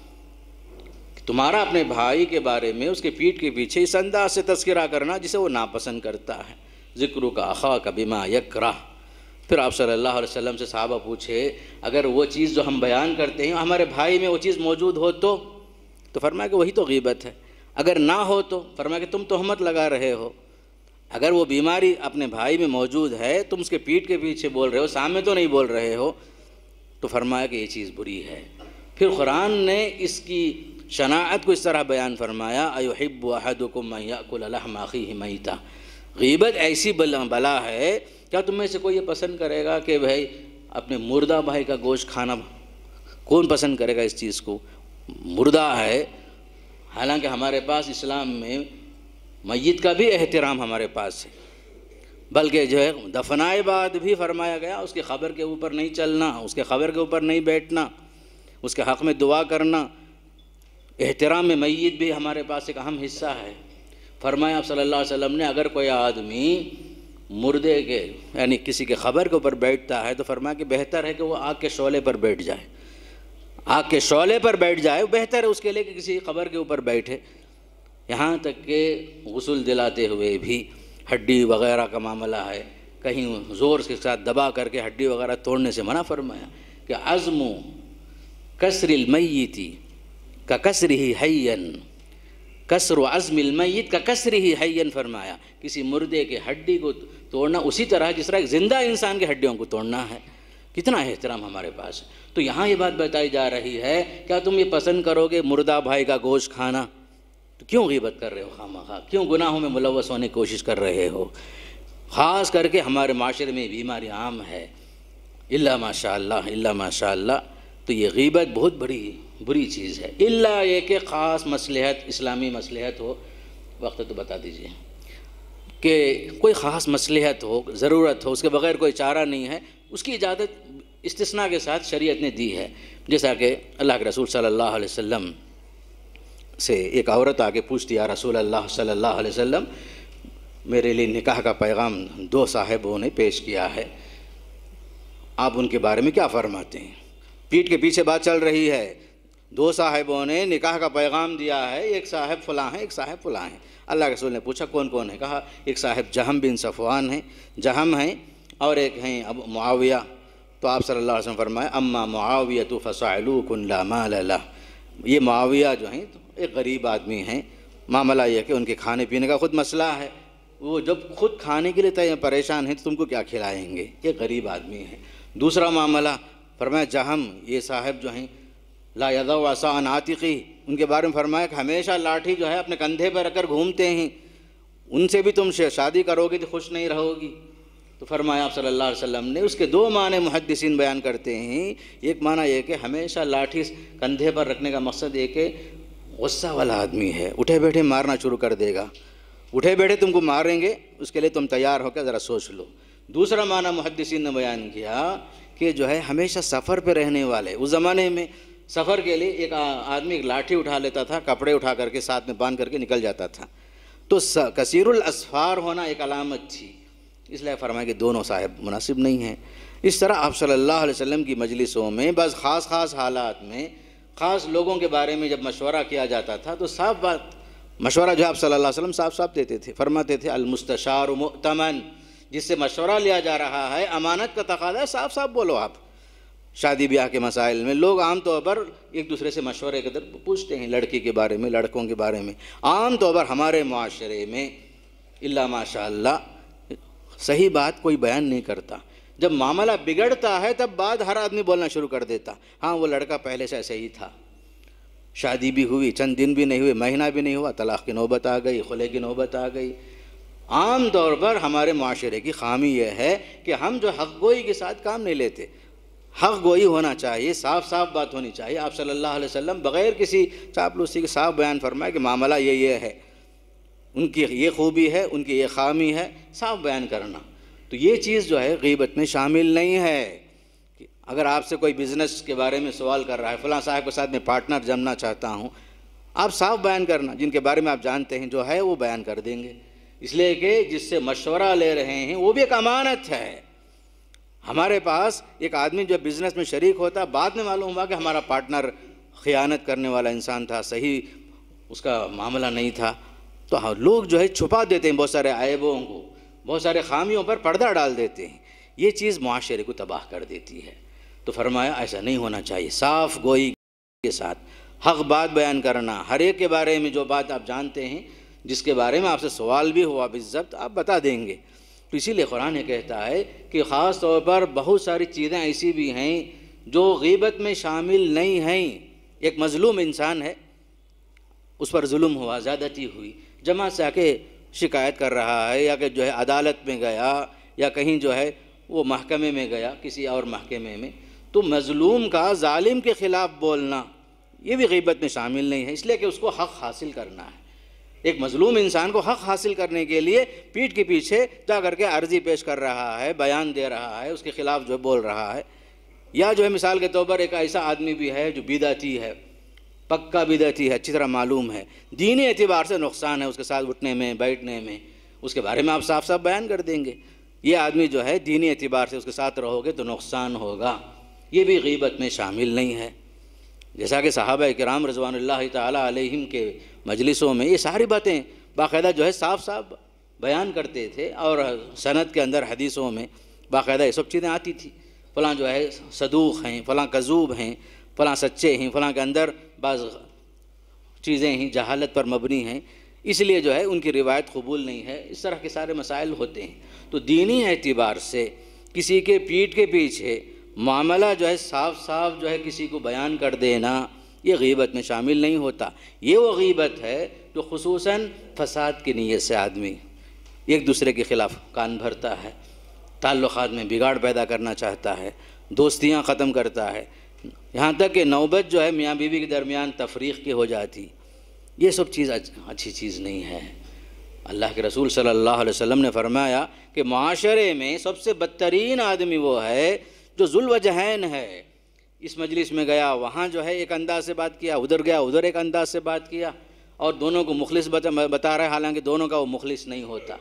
تمہارا اپنے بھائی کے بارے میں اس کے پیٹھ کے پیچھے اس انداز سے تذکرہ کرنا جسے وہ ناپسند کرتا ہے، ذکرک اخاک بما یکرہ۔ پھر آپ صلی اللہ علیہ وسلم سے صحابہ پوچھے اگر وہ چیز جو ہم بیان کرتے ہیں ہمارے بھائی میں وہ چیز موجود ہو تو تو فرمایا کہ وہی تو غیبت ہے، اگر نہ ہو تو فرمایا کہ تم تہمت لگا رہے ہو۔ اگر وہ بیماری اپنے بھائی میں موجود ہے، تم اس کے پیٹھ کے پیچھے بول رہے ہو، سامنے تو نہیں بول رہے ہو، تو فرمایا کہ یہ چیز بری ہے۔ پھر قرآن نے اس کی شناعت کو اس طرح بیان فرمایا ایحب احدکم ان یاکل لحم اخیہ میتا، غیبت ایسی بلا ہے، کیا تم میں سے کوئی یہ پسند کرے گا کہ بھائی اپنے مردہ بھائی کا گوشت کھانا؟ کون پسند کرے گا اس چیز کو؟ مردہ ہے، حالانکہ ہمارے پاس اسلام میں میت کا بھی احترام ہمارے پاس ہے، بلکہ جو ہے دفنائے بعد بھی فرمایا گیا اس کے قبر کے اوپر نہیں چلنا، اس کے قبر کے اوپر نہیں بیٹھنا، اس کے حق میں دعا کرنا۔ احترام میں میت بھی ہمارے پاس ایک اہم حصہ ہے۔ فرمایا آپ صلی اللہ علیہ وسلم نے اگر کوئی آدمی مردے کے یعنی کسی کے قبر کے اوپر بیٹھتا ہے تو فرمایا کہ بہتر ہے کہ وہ آگ کے شعلے پر بیٹھ جائے، آگ کے شعلے پر بیٹھ جائے، بہتر ہے اس کے لیے کہ کسی قبر کے اوپر بیٹھے۔ یہاں تک کہ غسل دلاتے ہوئے بھی ہڈی وغیرہ کا معاملہ ہے، کہیں زور کے ساتھ دبا کر کے ہڈی وغیرہ توڑنے سے منع فرمایا کہ عزم کسر المیت کا کسر ہی حین، کسر و عزم المیت کا کسر ہی حین، فرمایا کسی مردے کے ہڈی کو توڑنا اسی طرح جس طرح ایک زندہ انسان کے ہڈیوں کو توڑنا ہے۔ کتنا احترام ہمارے پاس ہے۔ تو یہاں یہ بات بتائی جا رہی ہے، کیا تم یہ پسند کرو گے مردہ بھائی کا گوشت کھانا؟ تو کیوں غیبت کر رہے ہو خامخواہ؟ کیوں گناہوں میں ملوث ہونے کی کوشش کر رہے ہو؟ خاص کر کے ہمارے معاشرے میں بیماری عام ہے، الا ماشاء اللہ الا ماشاء اللہ۔ تو یہ غیبت بہت بڑی بری چیز ہے، الا یہ کہ خاص مصلحت، اسلامی مصلحت ہو۔ وقت تو بتا دیجئے کہ کوئی خاص مصلحت ہو، ضرورت ہو، اس کے بغیر کوئی چارہ نہیں ہے، اس کی اجازت استثناء کے ساتھ شریعت نے دی ہے۔ جیسا کہ اللہ کے رسول صلی اللہ علیہ وسلم سے ایک عورت آگے پوچھتی یا رسول اللہ صلی اللہ علیہ وسلم، میرے لیے نکاح کا پیغام دو صاحبوں نے پیش کیا ہے، آپ ان کے بارے میں کیا فرماتے ہیں؟ پیٹھ کے پیچھے بات چل رہی ہے، دو صاحبوں نے نکاح کا پیغام دیا ہے، ایک صاحب فلاں ہیں ایک صاحب فلاں ہیں۔ اللہ کے رسول نے پوچھا کون کون ہے؟ کہا ایک صاحب جہم بن صفوان ہیں، جہم ہیں، اور ایک ہیں ابو معاویہ۔ تو آپ صلی اللہ علیہ وسلم فرمایا اما معاویۃ فصعلوک لا مال لہ، یہ معاویہ جو ہیں ایک غریب آدمی ہیں، معاملہ یہ کہ ان کے کھانے پینے کا خود مسئلہ ہے، وہ جب خود کھانے کے لیے پریشان ہیں تو تم کو کیا کھلائیں گے، یہ غریب آدمی ہیں۔ دوسرا معاملہ فرمایا جہم، یہ صاحب جو ہیں لا یضع عصا عن عاتقہ، ان کے بارے میں فرمایا کہ ہمیشہ لاٹھی جو ہے اپنے کندھے پہ رکھ کر گھومتے ہیں، ان سے بھی تم شادی کرو گی تو خوش نہیں رہو گی۔ تو فرمایا آپ صلی اللہ علیہ وسلم نے اس کے دو معنی محدثین بیان کرتے ہیں، ایک معنی یہ کہ ہمیشہ لاٹھی کندھے پر رکھنے کا مقصد یہ کہ غصہ والا آدمی ہے، اٹھے بیٹھے مارنا شروع کر دے گا، اٹھے بیٹھے تم کو ماریں گے، اس کے لیے تم تیار ہو کے ذرا سوچ لو۔ دوسرا معنی محدثین نے بیان کیا کہ جو ہے ہمیشہ سفر پہ رہنے والے، اس زمانے میں سفر کے لیے ایک آدمی ایک لاٹھی اٹھا لیتا تھا، کپڑے اٹھا کر کے ساتھ میں باندھ کر کے نکل جاتا تھا، تو کثیر الاسفار ہونا ایک علامت تھی، اس لیے فرمایا کہ دونوں صاحب مناسب نہیں ہیں۔ اس طرح آپ صلی اللہ علیہ وسلم کی مجلسوں میں بعض خاص خاص حالات میں خاص لوگوں کے بارے میں جب مشورہ کیا جاتا تھا تو صاف بات مشورہ جو آپ صلی اللہ علیہ وسلم صاف صاف دیتے تھے، فرماتے تھے المستشار مؤتمن، جس سے مشورہ لیا جا رہا ہے امانت کا تقاضا ہے، صاف صاف بولو۔ آپ شادی بیاہ کے مسائل میں لوگ عام طور پر ایک دوسرے سے مشورے کے در پوچھتے ہیں، لڑکی کے بارے میں، لڑکوں کے بارے میں۔ عام طور پر ہمارے معاشرے میں الا ماشاء اللہ صحیح بات کوئی بیان نہیں کرتا، جب معاملہ بگڑتا ہے تب بعد ہر آدمی بولنا شروع کر دیتا، ہاں وہ لڑکا پہلے سے ایسے ہی تھا، شادی بھی ہوئی، چند دن بھی نہیں ہوئے، مہینہ بھی نہیں ہوا، طلاق کی نوبت آ گئی، خلے کی نوبت آ گئی۔ عام طور پر ہمارے معاشرے کی خامی یہ ہے کہ ہم جو حق گوئی کے ساتھ کام نہیں لیتے۔ حق گوئی ہونا چاہیے، صاف صاف بات ہونی چاہیے۔ آپ صلی اللہ علیہ وسلم بغیر کسی چاپلوسی کے صاف بیان فرمائے کہ معاملہ یہ یہ ہے، ان کی یہ خوبی ہے، ان کی یہ خامی ہے، صاف بیان کرنا۔ تو یہ چیز جو ہے غیبت میں شامل نہیں ہے۔ اگر آپ سے کوئی بزنس کے بارے میں سوال کر رہا ہے، فلاں صاحب کے ساتھ میں پارٹنر جمنا چاہتا ہوں، آپ صاف بیان کرنا، جن کے بارے میں آپ جانتے ہیں جو ہے وہ بیان کر دیں گے، اس لیے کہ جس سے مشورہ لے رہے ہیں وہ بھی ایک امانت ہے۔ ہمارے پاس ایک آدمی جو بزنس میں شریک ہوتا، بعد میں معلوم ہوا کہ ہمارا پارٹنر خیانت کرنے والا انسان تھا، صحیح اس کا معاملہ نہیں تھا، تو لوگ جو ہے چھپا دیتے ہیں بہت سارے عیبوں کو، بہت سارے خامیوں پر پردہ ڈال دیتے ہیں، یہ چیز معاشرے کو تباہ کر دیتی ہے۔ تو فرمایا ایسا نہیں ہونا چاہیے، صاف گوئی کے ساتھ حق بات بیان کرنا، ہر ایک کے بارے میں جو بات آپ جانتے ہیں، جس کے بارے میں آپ سے سوال بھی ہوا بالضبط آپ بتا دیں گے۔ تو اسی لیے قرآن کہتا ہے کہ خاص طور پر بہت ساری چیزیں ایسی بھی ہیں جو غیبت میں شامل نہیں ہیں۔ ایک مظلوم انسان ہے، اس پر ظلم ہوا، زیادتی ہوئی، جماعت سے آ کے شکایت کر رہا ہے، یا کہ جو ہے عدالت میں گیا، یا کہیں جو ہے وہ محکمے میں گیا، کسی اور محکمے میں، تو مظلوم کا ظالم کے خلاف بولنا یہ بھی غیبت میں شامل نہیں ہے، اس لیے کہ اس کو حق حاصل کرنا ہے۔ ایک مظلوم انسان کو حق حاصل کرنے کے لیے پیٹھ کے پیچھے جا کر کے عرضی پیش کر رہا ہے، بیان دے رہا ہے، اس کے خلاف جو بول رہا ہے، یا جو ہے مثال کے طور پر ایک ایسا آدمی بھی ہے جو بدعتی ہے، پکا بدعتی ہے، اچھی طرح معلوم ہے، دینی اعتبار سے نقصان ہے اس کے ساتھ اٹھنے میں بیٹھنے میں، اس کے بارے میں آپ صاف صاف بیان کر دیں گے، یہ آدمی جو ہے دینی اعتبار سے اس کے ساتھ رہو گے تو نقصان ہوگا، یہ بھی غیبت میں شامل نہیں ہے۔ جیسا کہ صحابہ کرام رضوان اللہ تعالیٰ علیہم کے مجلسوں میں یہ ساری باتیں باقاعدہ جو ہے صاف صاف بیان کرتے تھے، اور سند کے اندر حدیثوں میں باقاعدہ یہ سب چیزیں آتی تھی، فلاں جو ہے صدوق ہیں، فلاں کذوب ہیں، فلاں سچے ہیں، فلاں کے اندر بعض چیزیں ہیں جہالت پر مبنی ہیں، اس لیے جو ہے ان کی روایت قبول نہیں ہے، اس طرح کے سارے مسائل ہوتے ہیں۔ تو دینی اعتبار سے کسی کے پیٹھ کے پیچھے معاملہ جو ہے صاف صاف جو ہے کسی کو بیان کر دینا یہ غیبت میں شامل نہیں ہوتا۔ یہ وہ غیبت ہے جو خصوصاً فساد کی نیت سے آدمی ایک دوسرے کے خلاف کان بھرتا ہے، تعلقات میں بگاڑ پیدا کرنا چاہتا ہے، دوستیاں ختم کرتا ہے، یہاں تک کہ نوبت جو ہے میاں بیوی کے درمیان تفریق کی ہو جاتی، یہ سب چیز اچھی چیز نہیں ہے۔ اللہ کے رسول صلی اللہ علیہ وسلم نے فرمایا کہ معاشرے میں سب سے بدترین آدمی وہ ہے جو ذوالوجہین ہے، اس مجلس میں گیا وہاں جو ہے ایک انداز سے بات کیا، ادھر گیا ادھر ایک انداز سے بات کیا، اور دونوں کو مخلص بتا رہا ہے، حالانکہ دونوں کا وہ مخلص نہیں ہوتا۔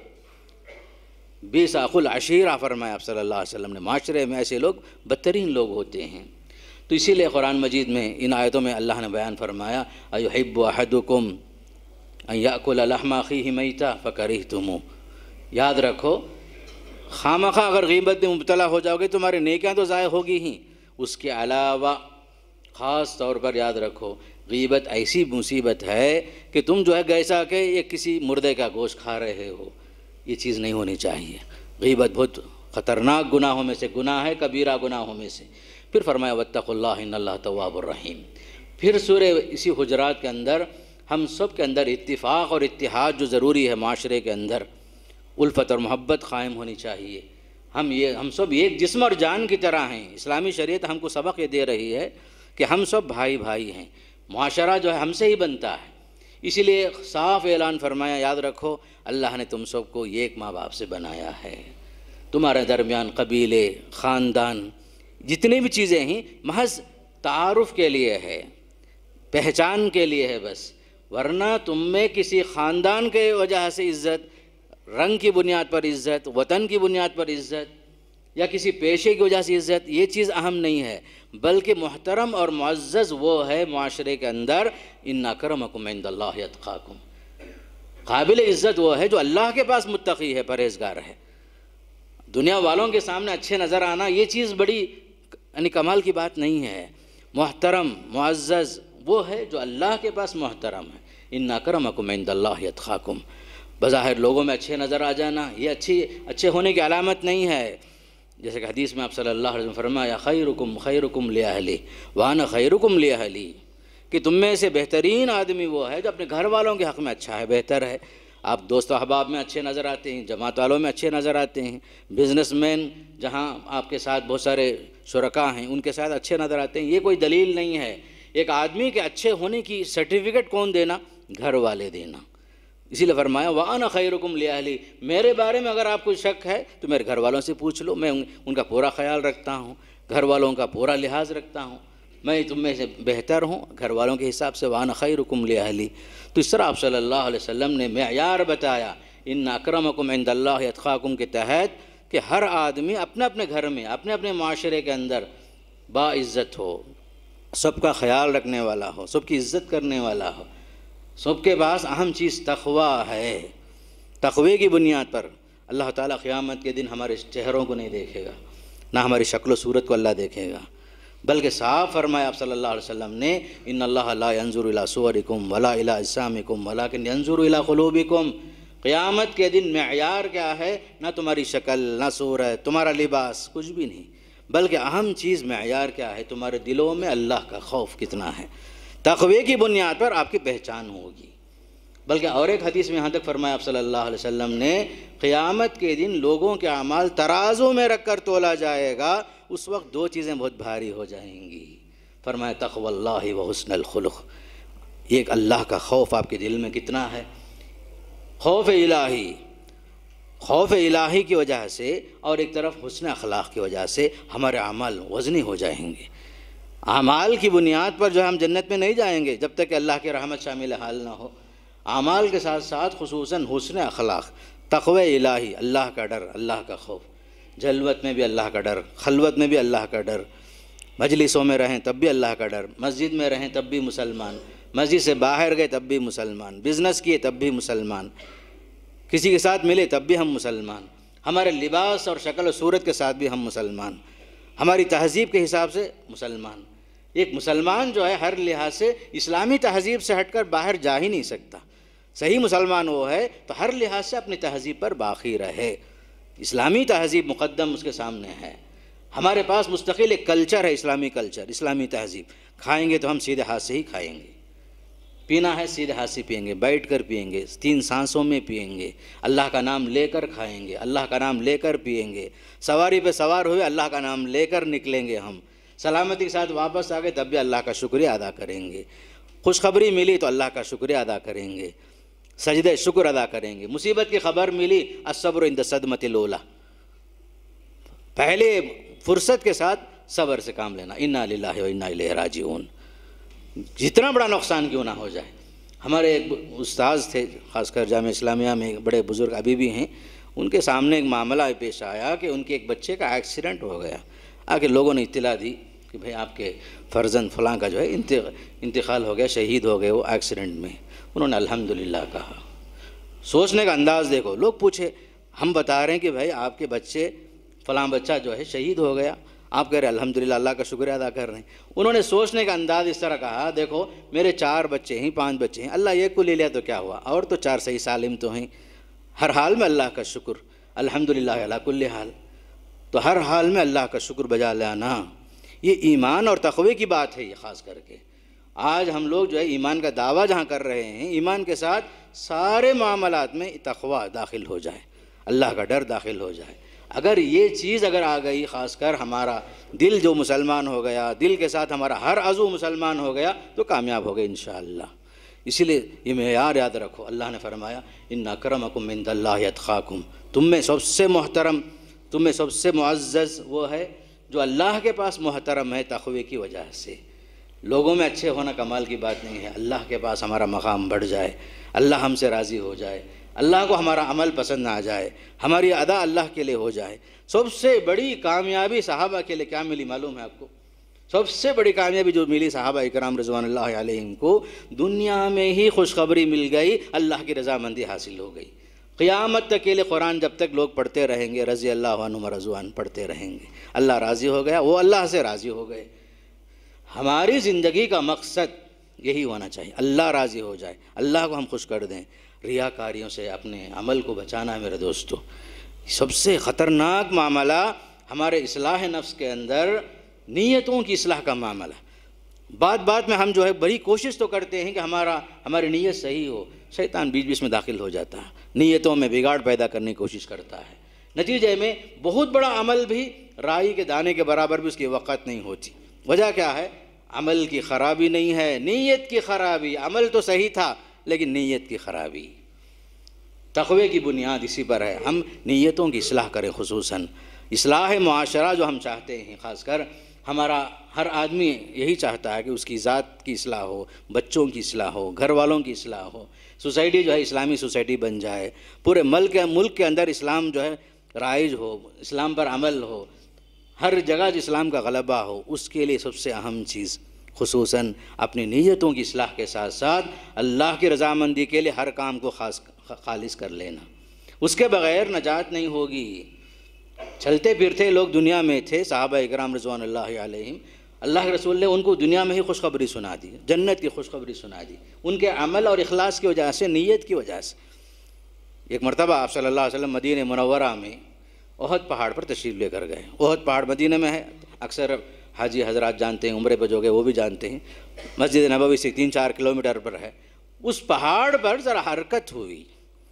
بیس اخو العشیرہ فرمایا آپ صلی اللہ علیہ وسلم نے، معاشرے میں ایسے لوگ بدترین لوگ ہوتے ہیں۔ تو اسی لیے قرآن مجید میں ان آیتوں میں اللہ نے بیان فرمایا ایحب احدکم ان یأکل لحم اخیہ میتا فکرہتموہ، یاد رکھو خامخواہ اگر غیبت میں مبتلا ہو جاؤ گے تمہاری نیکیاں تو ضائع ہوگی ہی، اس کے علاوہ خاص طور پر یاد رکھو غیبت ایسی مصیبت ہے کہ تم جو ہے جیسا کہ یہ کسی مردے کا گوشت کھا رہے ہو، یہ چیز نہیں ہونی چاہیے۔ غیبت بہت خطرناک گناہوں میں سے گناہ ہے، کبیرہ گناہوں میں سے۔ پھر فرمایا واتقوا اللہ ان اللہ تواب الرحیم۔ پھر سورہ اسی حجرات کے اندر ہم سب کے اندر اتفاق اور اتحاد جو ضروری ہے، معاشرے کے اندر الفت اور محبت قائم ہونی چاہیے۔ ہم یہ ہم سب ایک جسم اور جان کی طرح ہیں۔ اسلامی شریعت ہم کو سبق یہ دے رہی ہے کہ ہم سب بھائی بھائی ہیں، معاشرہ جو ہے ہم سے ہی بنتا ہے، اسی لیے صاف اعلان فرمایا، یاد رکھو اللہ نے تم سب کو ایک ماں باپ سے بنایا ہے، تمہارے درمیان قبیلے، خاندان، جتنی بھی چیزیں ہیں محض تعارف کے لیے ہے، پہچان کے لیے ہے بس، ورنہ تم میں کسی خاندان کے وجہ سے عزت، رنگ کی بنیاد پر عزت، وطن کی بنیاد پر عزت یا کسی پیشے کی وجہ سے عزت، یہ چیز اہم نہیں ہے، بلکہ محترم اور معزز وہ ہے معاشرے کے اندر، ان اکرمکم عند اللہ اتقاکم، قابل عزت وہ ہے جو اللہ کے پاس متقی ہے، پرہیزگار ہے۔ دنیا والوں کے سامنے اچھے نظر آنا یہ چیز بڑی یعنی کمال کی بات نہیں ہے، محترم معزز وہ ہے جو اللہ کے پاس محترم ہے، ان اکرمکم عند اللہ اتقاکم۔ بظاہر لوگوں میں اچھے نظر آ جانا یہ اچھی اچھے ہونے کی علامت نہیں ہے، جیسے کہ حدیث میں آپ صلی اللہ علیہ وسلم فرمایا، خیرکم خیرکم لأہلی وانا خیرکم لأہلی، کہ تم میں سے بہترین آدمی وہ ہے جو اپنے گھر والوں کے حق میں اچھا ہے، بہتر ہے۔ آپ دوست و احباب میں اچھے نظر آتے ہیں، جماعت والوں میں اچھے نظر آتے ہیں، بزنس مین جہاں آپ کے ساتھ بہت سارے شرکاء ہیں ان کے ساتھ اچھے نظر آتے ہیں، یہ کوئی دلیل نہیں ہے۔ ایک آدمی کے اچھے ہونے کی سرٹیفکیٹ کون دینا؟ گھر والے دینا۔ اسی لیے فرمایا وَأَنَا خَيْرُكُمْ لِأَهْلِي، میرے بارے میں اگر آپ کو شک ہے تو میرے گھر والوں سے پوچھ لو، میں ان کا پورا خیال رکھتا ہوں، گھر والوں کا پورا لحاظ رکھتا ہوں، میں تم میں سے بہتر ہوں گھر والوں کے حساب سے، وَأَنَا خَيْرُكُمْ لِأَهْلِي۔ تو اس طرح آپ صلی اللہ علیہ وسلم نے معیار بتایا ان اکرمکم عند اللہ اتقاکم کے تحت کہ ہر آدمی اپنے اپنے گھر میں اپنے اپنے معاشرے کے اندر باعزت ہو، سب کا خیال رکھنے والا ہو، سب کی عزت کرنے والا ہو، سب کے پاس اہم چیز تقویٰ ہے۔ تقوی کی بنیاد پر اللہ تعالیٰ قیامت کے دن ہمارے چہروں کو نہیں دیکھے گا، نہ ہماری شکل و صورت کو اللہ دیکھے گا، بلکہ صاف فرمایا آپ صلی اللہ علیہ وسلم نے، ان اللہ لا ينظر الى صورکم ولا الى اجسامکم ولکن ينظر الى قلوبکم۔ قیامت کے دن معیار کیا ہے؟ نہ تمہاری شکل، نہ صورت، تمہارا لباس، کچھ بھی نہیں، بلکہ اہم چیز معیار کیا ہے؟ تمہارے دلوں میں اللہ کا خوف کتنا ہے۔ تقوی کی بنیاد پر آپ کی پہچان ہوگی۔ بلکہ اور ایک حدیث میں یہاں تک فرمایا آپ صلی اللہ علیہ وسلم نے، قیامت کے دن لوگوں کے اعمال ترازو میں رکھ کر تولا جائے گا، اس وقت دو چیزیں بہت بھاری ہو جائیں گی۔ فرمایا تقوی اللہ و حسن الخلق، ایک اللہ کا خوف آپ کے دل میں کتنا ہے، خوف الہی، خوف الہی کی وجہ سے، اور ایک طرف حسن اخلاق کی وجہ سے ہمارے اعمال وزنی ہو جائیں گے۔ اعمال کی بنیاد پر جو ہم جنت میں نہیں جائیں گے جب تک کہ اللہ کی رحمت شامل حال نہ ہو، اعمال کے ساتھ ساتھ خصوصاً حسن اخلاق، تقوی الہی، اللہ کا ڈر، اللہ کا خوف، جلوت میں بھی اللہ کا ڈر، خلوت میں بھی اللہ کا ڈر، مجلسوں میں رہیں تب بھی اللہ کا ڈر، مسجد میں رہیں تب بھی مسلمان، مسجد سے باہر گئے تب بھی مسلمان، بزنس کیے تب بھی مسلمان، کسی کے ساتھ ملے تب بھی ہم مسلمان، ہمارے لباس اور شکل و صورت کے ساتھ بھی ہم مسلمان، ہماری تہذیب کے حساب سے مسلمان۔ ایک مسلمان جو ہے ہر لحاظ سے اسلامی تہذیب سے ہٹ کر باہر جا ہی نہیں سکتا۔ صحیح مسلمان وہ ہے تو ہر لحاظ سے اپنی تہذیب پر باقی رہے، اسلامی تہذیب مقدم اس کے سامنے ہے۔ ہمارے پاس مستقل ایک کلچر ہے، اسلامی کلچر، اسلامی تہذیب۔ کھائیں گے تو ہم سیدھے ہاتھ سے ہی کھائیں گے، پینا ہے سیدھے ہاتھ سے پئیں گے، بیٹھ کر پئیں گے، تین سانسوں میں پئیں گے، اللہ کا نام لے کر کھائیں گے، اللہ کا نام لے کر پئیں گے، سواری پہ سوار ہوئے اللہ کا نام لے کر نکلیں گے، ہم سلامتی کے ساتھ واپس آ گئے تب بھی اللہ کا شکریہ ادا کریں گے، خوشخبری ملی تو اللہ کا شکریہ ادا کریں گے، سجدہ شکر ادا کریں گے، مصیبت کی خبر ملی الصبر عند الصدمۃ الاولیٰ، پہلے فرصت کے ساتھ صبر سے کام لینا، انا للہ و انا الیہ راجعون، جتنا بڑا نقصان کیوں نہ ہو جائے۔ ہمارے ایک استاذ تھے، خاص کر جامعہ اسلامیہ میں بڑے بزرگ ابھی بھی ہیں، ان کے سامنے ایک معاملہ پیش آیا کہ ان کے ایک بچے کا ایکسیڈنٹ ہو گیا، آگے لوگوں نے اطلاع دی کہ بھئی آپ کے فرزند فلاں کا جو ہے انتقال ہو گیا، شہید ہو گئے وہ ایکسیڈنٹ میں۔ انہوں نے الحمدللہ کہا۔ سوچنے کا انداز دیکھو، لوگ پوچھے، ہم بتا رہے ہیں کہ بھائی آپ کے بچے فلاں بچہ جو ہے شہید ہو گیا، آپ کہہ رہے ہیں الحمدللہ، اللہ کا شکریہ ادا کر رہے ہیں۔ انہوں نے سوچنے کا انداز اس طرح کہا، دیکھو میرے چار بچے ہیں، پانچ بچے ہیں، اللہ ایک کو لے لیا تو کیا ہوا، اور تو چار صحیح سالم تو ہیں، ہر حال میں اللہ کا شکر، الحمدللہ علی کل حال، تو ہر حال میں اللہ کا شکر بجا لانا، یہ ایمان اور تقوی کی بات ہے۔ یہ خاص کر کے آج ہم لوگ جو ہے ایمان کا دعویٰ جہاں کر رہے ہیں، ایمان کے ساتھ سارے معاملات میں تقوی داخل ہو جائے، اللہ کا ڈر داخل ہو جائے، اگر یہ چیز اگر آ گئی، خاص کر ہمارا دل جو مسلمان ہو گیا، دل کے ساتھ ہمارا ہر عضو مسلمان ہو گیا تو کامیاب ہو گئے انشاءاللہ۔ اسی لیے یہ معیار یاد رکھو، اللہ نے فرمایا ان اکرمکم عند اللہ اتقاکم، تم میں سب سے محترم، تم میں سب سے معزز وہ ہے جو اللہ کے پاس محترم ہے تقوی کی وجہ سے۔ لوگوں میں اچھے ہونا کمال کی بات نہیں ہے، اللہ کے پاس ہمارا مقام بڑھ جائے، اللہ ہم سے راضی ہو جائے، اللہ کو ہمارا عمل پسند آ جائے، ہماری ادا اللہ کے لیے ہو جائے۔ سب سے بڑی کامیابی صحابہ کے لیے کیا ملی معلوم ہے آپ کو؟ سب سے بڑی کامیابی جو ملی صحابہ اکرام رضوان اللہ علیہم کو، دنیا میں ہی خوشخبری مل گئی، اللہ کی رضامندی حاصل ہو گئی۔ قیامت تک کے لیے قرآن جب تک لوگ پڑھتے رہیں گے، رضی اللہ عنہم ورضوان پڑھتے رہیں گے، اللہ راضی ہو گیا، وہ اللہ سے راضی ہو گئے۔ ہماری زندگی کا مقصد یہی ہونا چاہیے، اللہ راضی ہو جائے، اللہ کو ہم خوش کر دیں۔ ریاکاریوں سے اپنے عمل کو بچانا ہے میرے دوستو۔ سب سے خطرناک معاملہ ہمارے اصلاح نفس کے اندر نیتوں کی اصلاح کا معاملہ۔ بات بات میں ہم جو ہے بڑی کوشش تو کرتے ہیں کہ ہمارا ہماری نیت صحیح ہو، شیطان بیچ بیچ میں داخل ہو جاتا ہے، نیتوں میں بگاڑ پیدا کرنے کی کوشش کرتا ہے، نتیجے میں بہت بڑا عمل بھی رائی کے دانے کے برابر بھی اس کی وقت نہیں ہوتی۔ وجہ کیا ہے؟ عمل کی خرابی نہیں ہے، نیت کی خرابی۔ عمل تو صحیح تھا لیکن نیت کی خرابی۔ تقوی کی بنیاد اسی پر ہے، ہم نیتوں کی اصلاح کریں، خصوصاً اصلاح معاشرہ جو ہم چاہتے ہیں، خاص کر ہمارا ہر آدمی یہی چاہتا ہے کہ اس کی ذات کی اصلاح ہو، بچوں کی اصلاح ہو، گھر والوں کی اصلاح ہو، سوسائٹی جو ہے اسلامی سوسائٹی بن جائے، پورے ملک ملک کے اندر اسلام جو ہے رائج ہو، اسلام پر عمل ہو، ہر جگہ جو اسلام کا غلبہ ہو۔ اس کے لیے سب سے اہم چیز خصوصاً اپنی نیتوں کی اصلاح کے ساتھ ساتھ اللہ کی رضامندی کے لیے ہر کام کو خاص خالص کر لینا، اس کے بغیر نجات نہیں ہوگی۔ چلتے پھرتے لوگ دنیا میں تھے، صحابہ اکرام رضوان اللہ علیہم، اللہ کے رسول نے ان کو دنیا میں ہی خوشخبری سنا دی، جنت کی خوشخبری سنا دی، ان کے عمل اور اخلاص کی وجہ سے، نیت کی وجہ سے۔ ایک مرتبہ آپ صلی اللہ علیہ وسلم مدینہ منورہ میں احد پہاڑ پر تشریف لے کر گئے۔ احد پہاڑ مدینہ میں ہے، اکثر حاجی حضرات جانتے ہیں، عمرے پہ جو گئے وہ بھی جانتے ہیں، مسجد نبوی سے تین چار کلومیٹر پر ہے۔ اس پہاڑ پر ذرا حرکت ہوئی،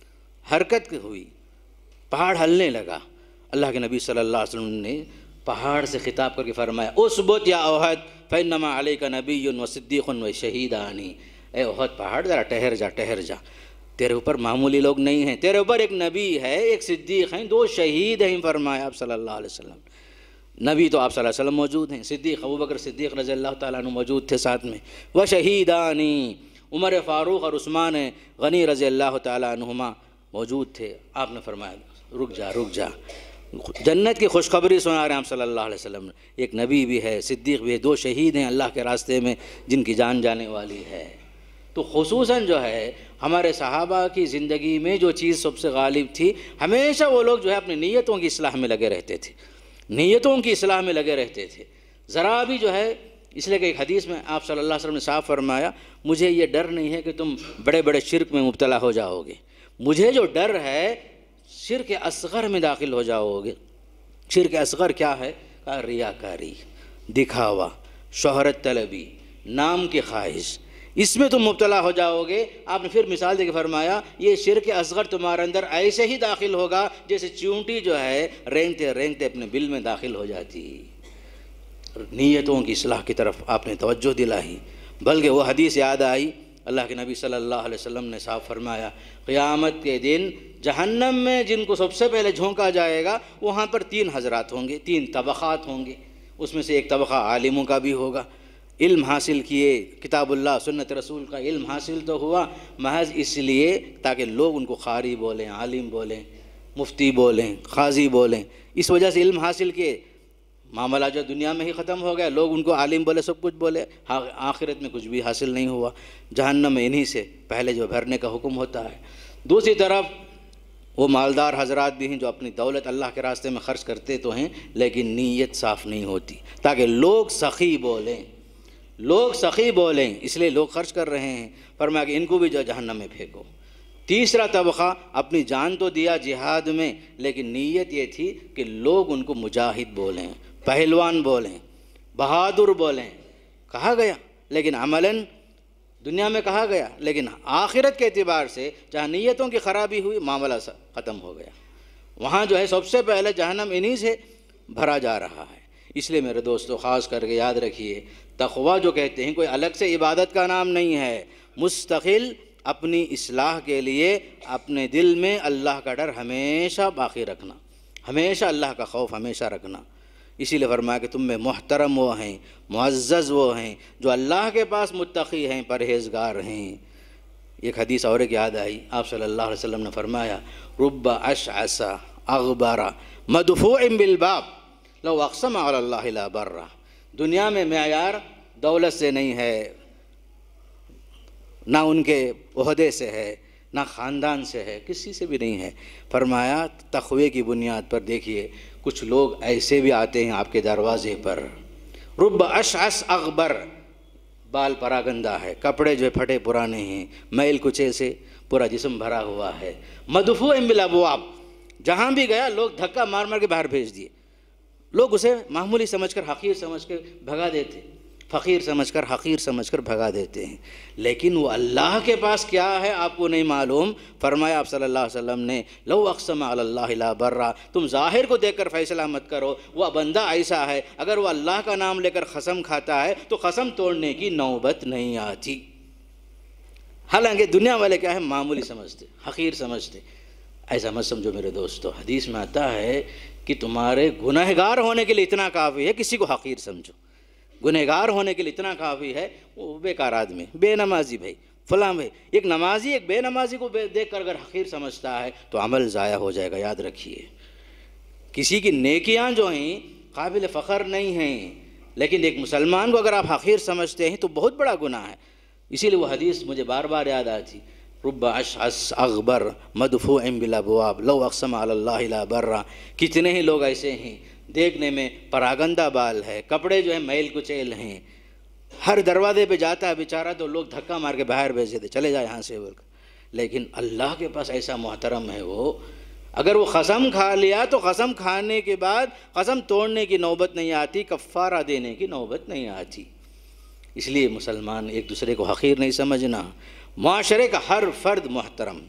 حرکت ہوئی، پہاڑ ہلنے لگا۔ اللہ کے نبی صلی اللہ علیہ وسلم نے پہاڑ سے خطاب کر کے فرمایا اسبت یا احد فانما علیک نبی و صدیق و شہیدان، اے احد پہاڑ ذرا ٹہر جا ٹہر جا، تیرے اوپر معمولی لوگ نہیں ہیں، تیرے اوپر ایک نبی ہے، ایک صدیق ہیں، دو شہید ہیں، فرمایا آپ صلی اللہ علیہ وسلم۔ نبی تو آپ صلی اللہ علیہ وسلم موجود ہیں، صدیق ابوبکر صدیق رضی اللہ تعالیٰ عنہ موجود تھے ساتھ میں، و شہیدانی عمر فاروق اور عثمان غنی رضی اللہ تعالیٰ عنہما موجود تھے۔ آپ نے فرمایا رک جا رک جا، جنت کی خوشخبری سنا رہے ہیں آپ صلی اللہ علیہ وسلم، ایک نبی بھی ہے، صدیق بھی ہے، دو شہید ہیں اللہ کے راستے میں جن کی جان جانے والی ہے۔ تو خصوصاً جو ہے ہمارے صحابہ کی زندگی میں جو چیز سب سے غالب تھی، ہمیشہ وہ لوگ جو ہے اپنی نیتوں کی اصلاح میں لگے رہتے تھے، نیتوں کی اصلاح میں لگے رہتے تھے۔ ذرا بھی جو ہے، اس لیے کہ ایک حدیث میں آپ صلی اللہ علیہ وسلم نے صاف فرمایا مجھے یہ ڈر نہیں ہے کہ تم بڑے بڑے شرک میں مبتلا ہو جاؤ گے، مجھے جو ڈر ہے شرک اصغر میں داخل ہو جاؤ گے۔ شرک اصغر کیا ہے؟ کہا ریاکاری، دکھاوا، شہرت طلبی، نام کی خواہش، اس میں تم مبتلا ہو جاؤ گے۔ آپ نے پھر مثال دے کے فرمایا یہ شرک اصغر تمہارے اندر ایسے ہی داخل ہوگا جیسے چونٹی جو ہے رینگتے رینگتے اپنے بل میں داخل ہو جاتی۔ نیتوں کی اصلاح کی طرف آپ نے توجہ دلائی، بلکہ وہ حدیث یاد آئی، اللہ کے نبی صلی اللہ علیہ وسلم نے صاف فرمایا قیامت کے دن جہنم میں جن کو سب سے پہلے جھونکا جائے گا وہاں پر تین حضرات ہوں گے، تین طبقات ہوں گے۔ اس میں سے ایک طبقہ عالموں کا بھی ہوگا، علم حاصل کیے، کتاب اللہ سنت رسول کا علم حاصل تو ہوا محض اس لیے تاکہ لوگ ان کو قاری بولیں، عالم بولیں، مفتی بولیں، قاضی بولیں، اس وجہ سے علم حاصل کیے۔ معاملہ جو دنیا میں ہی ختم ہو گیا، لوگ ان کو عالم بولے، سب کچھ بولے، آخرت میں کچھ بھی حاصل نہیں ہوا، جہنم میں انہی سے پہلے جو بھرنے کا حکم ہوتا ہے۔ دوسری طرف وہ مالدار حضرات بھی ہیں جو اپنی دولت اللہ کے راستے میں خرچ کرتے تو ہیں لیکن نیت صاف نہیں ہوتی، تاکہ لوگ سخی بولیں، لوگ سخی بولیں، اس لیے لوگ خرچ کر رہے ہیں، فرمایا کہ ان کو بھی جو جہنم میں پھینکو۔ تیسرا طبقہ اپنی جان تو دیا جہاد میں لیکن نیت یہ تھی کہ لوگ ان کو مجاہد بولیں، پہلوان بولیں، بہادر بولیں، کہا گیا لیکن عملاً دنیا میں کہا گیا، لیکن آخرت کے اعتبار سے جہاں نیتوں کی خرابی ہوئی معاملہ ختم ہو گیا، وہاں جو ہے سب سے پہلے جہنم انہی سے بھرا جا رہا ہے۔ اس لیے میرے دوستو خاص کر کے یاد رکھیے، تقویٰ جو کہتے ہیں کوئی الگ سے عبادت کا نام نہیں ہے، مستقل اپنی اصلاح کے لیے اپنے دل میں اللہ کا ڈر ہمیشہ باقی رکھنا، ہمیشہ اللہ کا خوف ہمیشہ رکھنا۔ اسی لیے فرمایا کہ تم میں محترم وہ ہیں، معزز وہ ہیں جو اللہ کے پاس متقی ہیں، پرہیزگار ہیں۔ ایک حدیث اور ایک یاد آئی، آپ صلی اللہ علیہ وسلم نے فرمایا رب اشعث اغبر مدفوع بالباب لو اقسم علی اللہ لا برہ۔ دنیا میں معیار دولت سے نہیں ہے، نہ ان کے عہدے سے ہے، نہ خاندان سے ہے، کسی سے بھی نہیں ہے۔ فرمایا تقوی کی بنیاد پر دیکھیے کچھ لوگ ایسے بھی آتے ہیں آپ کے دروازے پر، رب اشعث اغبر، بال پراگندہ ہے، کپڑے جو پھٹے پرانے ہیں، میل کچے سے پورا جسم بھرا ہوا ہے، مدفوع بالابواب، جہاں بھی گیا لوگ دھکا مار مار کے باہر بھیج دیے، لوگ اسے معمولی سمجھ کر حقیر سمجھ کے بھگا دیتے، فقیر سمجھ کر حقیر سمجھ کر بھگا دیتے ہیں، لیکن وہ اللہ کے پاس کیا ہے آپ کو نہیں معلوم۔ فرمایا آپ صلی اللہ علیہ وسلم نے لو اقسم علی اللہ لا برہ، تم ظاہر کو دیکھ کر فیصلہ مت کرو، وہ بندہ ایسا ہے اگر وہ اللہ کا نام لے کر قسم کھاتا ہے تو قسم توڑنے کی نوبت نہیں آتی۔ حالانکہ دنیا والے کیا ہے، معمولی سمجھتے، حقیر سمجھتے۔ ایسا مت سمجھو میرے دوستو، حدیث میں آتا ہے کہ تمہارے گنہگار ہونے کے لیے اتنا کافی ہے کسی کو حقیر سمجھو، گنہگار ہونے کے لیے اتنا کافی ہے، وہ بیکار آدمی، بے نمازی بھائی فلاں بھائی، ایک نمازی ایک بے نمازی کو دیکھ کر اگر حقیر سمجھتا ہے تو عمل ضائع ہو جائے گا، یاد رکھیے۔ کسی کی نیکیاں جو ہیں قابل فخر نہیں ہیں، لیکن ایک مسلمان کو اگر آپ حقیر سمجھتے ہیں تو بہت بڑا گناہ ہے۔ اسی لیے وہ حدیث مجھے بار بار یاد آتی، رب اشعث اغبر مدفوع بالابواب لو اقسم علی اللہ لا برہ۔ کتنے ہی لوگ ایسے ہیں دیکھنے میں پراگندہ بال ہے، کپڑے جو ہیں میل کچیل ہیں، ہر دروازے پہ جاتا ہے بیچارہ تو لوگ دھکا مار کے باہر بھیج دیتے، چلے جائے یہاں سے بول کر۔ لیکن اللہ کے پاس ایسا محترم ہے وہ، اگر وہ قسم کھا لیا تو قسم کھانے کے بعد قسم توڑنے کی نوبت نہیں آتی، کفارہ دینے کی نوبت نہیں آتی۔ اس لیے مسلمان ایک دوسرے کو حقیر نہیں سمجھنا، معاشرے کا ہر فرد محترم،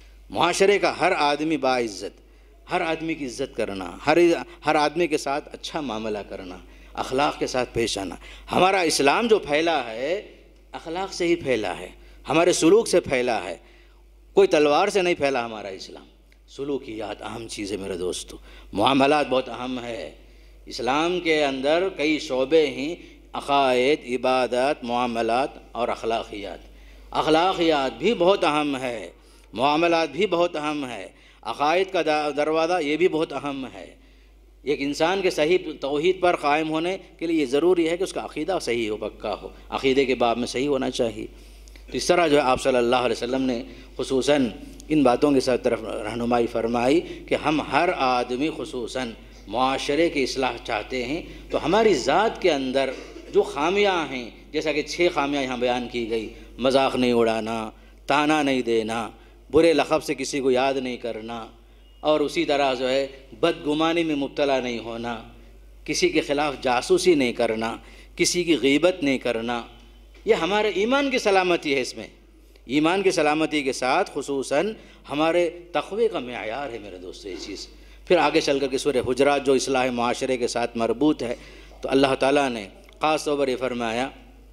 معاشرے کا ہر آدمی باعزت، ہر آدمی کی عزت کرنا، ہر ہر آدمی کے ساتھ اچھا معاملہ کرنا، اخلاق کے ساتھ پیش آنا۔ ہمارا اسلام جو پھیلا ہے اخلاق سے ہی پھیلا ہے، ہمارے سلوک سے پھیلا ہے، کوئی تلوار سے نہیں پھیلا ہمارا اسلام۔ سلوکیات اہم چیز ہے میرے دوستو، معاملات بہت اہم ہے۔ اسلام کے اندر کئی شعبے ہیں، عقائد، عبادت، معاملات اور اخلاقیات۔ اخلاقیات بھی بہت اہم ہے، معاملات بھی بہت اہم ہے، عقائد کا دروازہ یہ بھی بہت اہم ہے۔ ایک انسان کے صحیح توحید پر قائم ہونے کے لیے یہ ضروری ہے کہ اس کا عقیدہ صحیح ہو، پکا ہو، عقیدے کے باب میں صحیح ہونا چاہیے۔ تو اس طرح جو ہے آپ صلی اللہ علیہ وسلم نے خصوصاً ان باتوں کے ساتھ طرف رہنمائی فرمائی کہ ہم ہر آدمی خصوصاً معاشرے کی اصلاح چاہتے ہیں تو ہماری ذات کے اندر جو خامیاں ہیں، جیسا کہ چھ خامیاں یہاں بیان کی گئی، مذاق نہیں اڑانا، تانا نہیں دینا، برے لقب سے کسی کو یاد نہیں کرنا، اور اسی طرح جو ہے بدگمانی میں مبتلا نہیں ہونا، کسی کے خلاف جاسوسی نہیں کرنا، کسی کی غیبت نہیں کرنا۔ یہ ہمارے ایمان کی سلامتی ہے، اس میں ایمان کی سلامتی کے ساتھ خصوصاً ہمارے تقوی کا معیار ہے میرے دوستو یہ چیز۔ پھر آگے چل کر کے سورہ حجرات جو اصلاح معاشرے کے ساتھ مربوط ہے، تو اللہ تعالیٰ نے خاص طور پر یہ فرمایا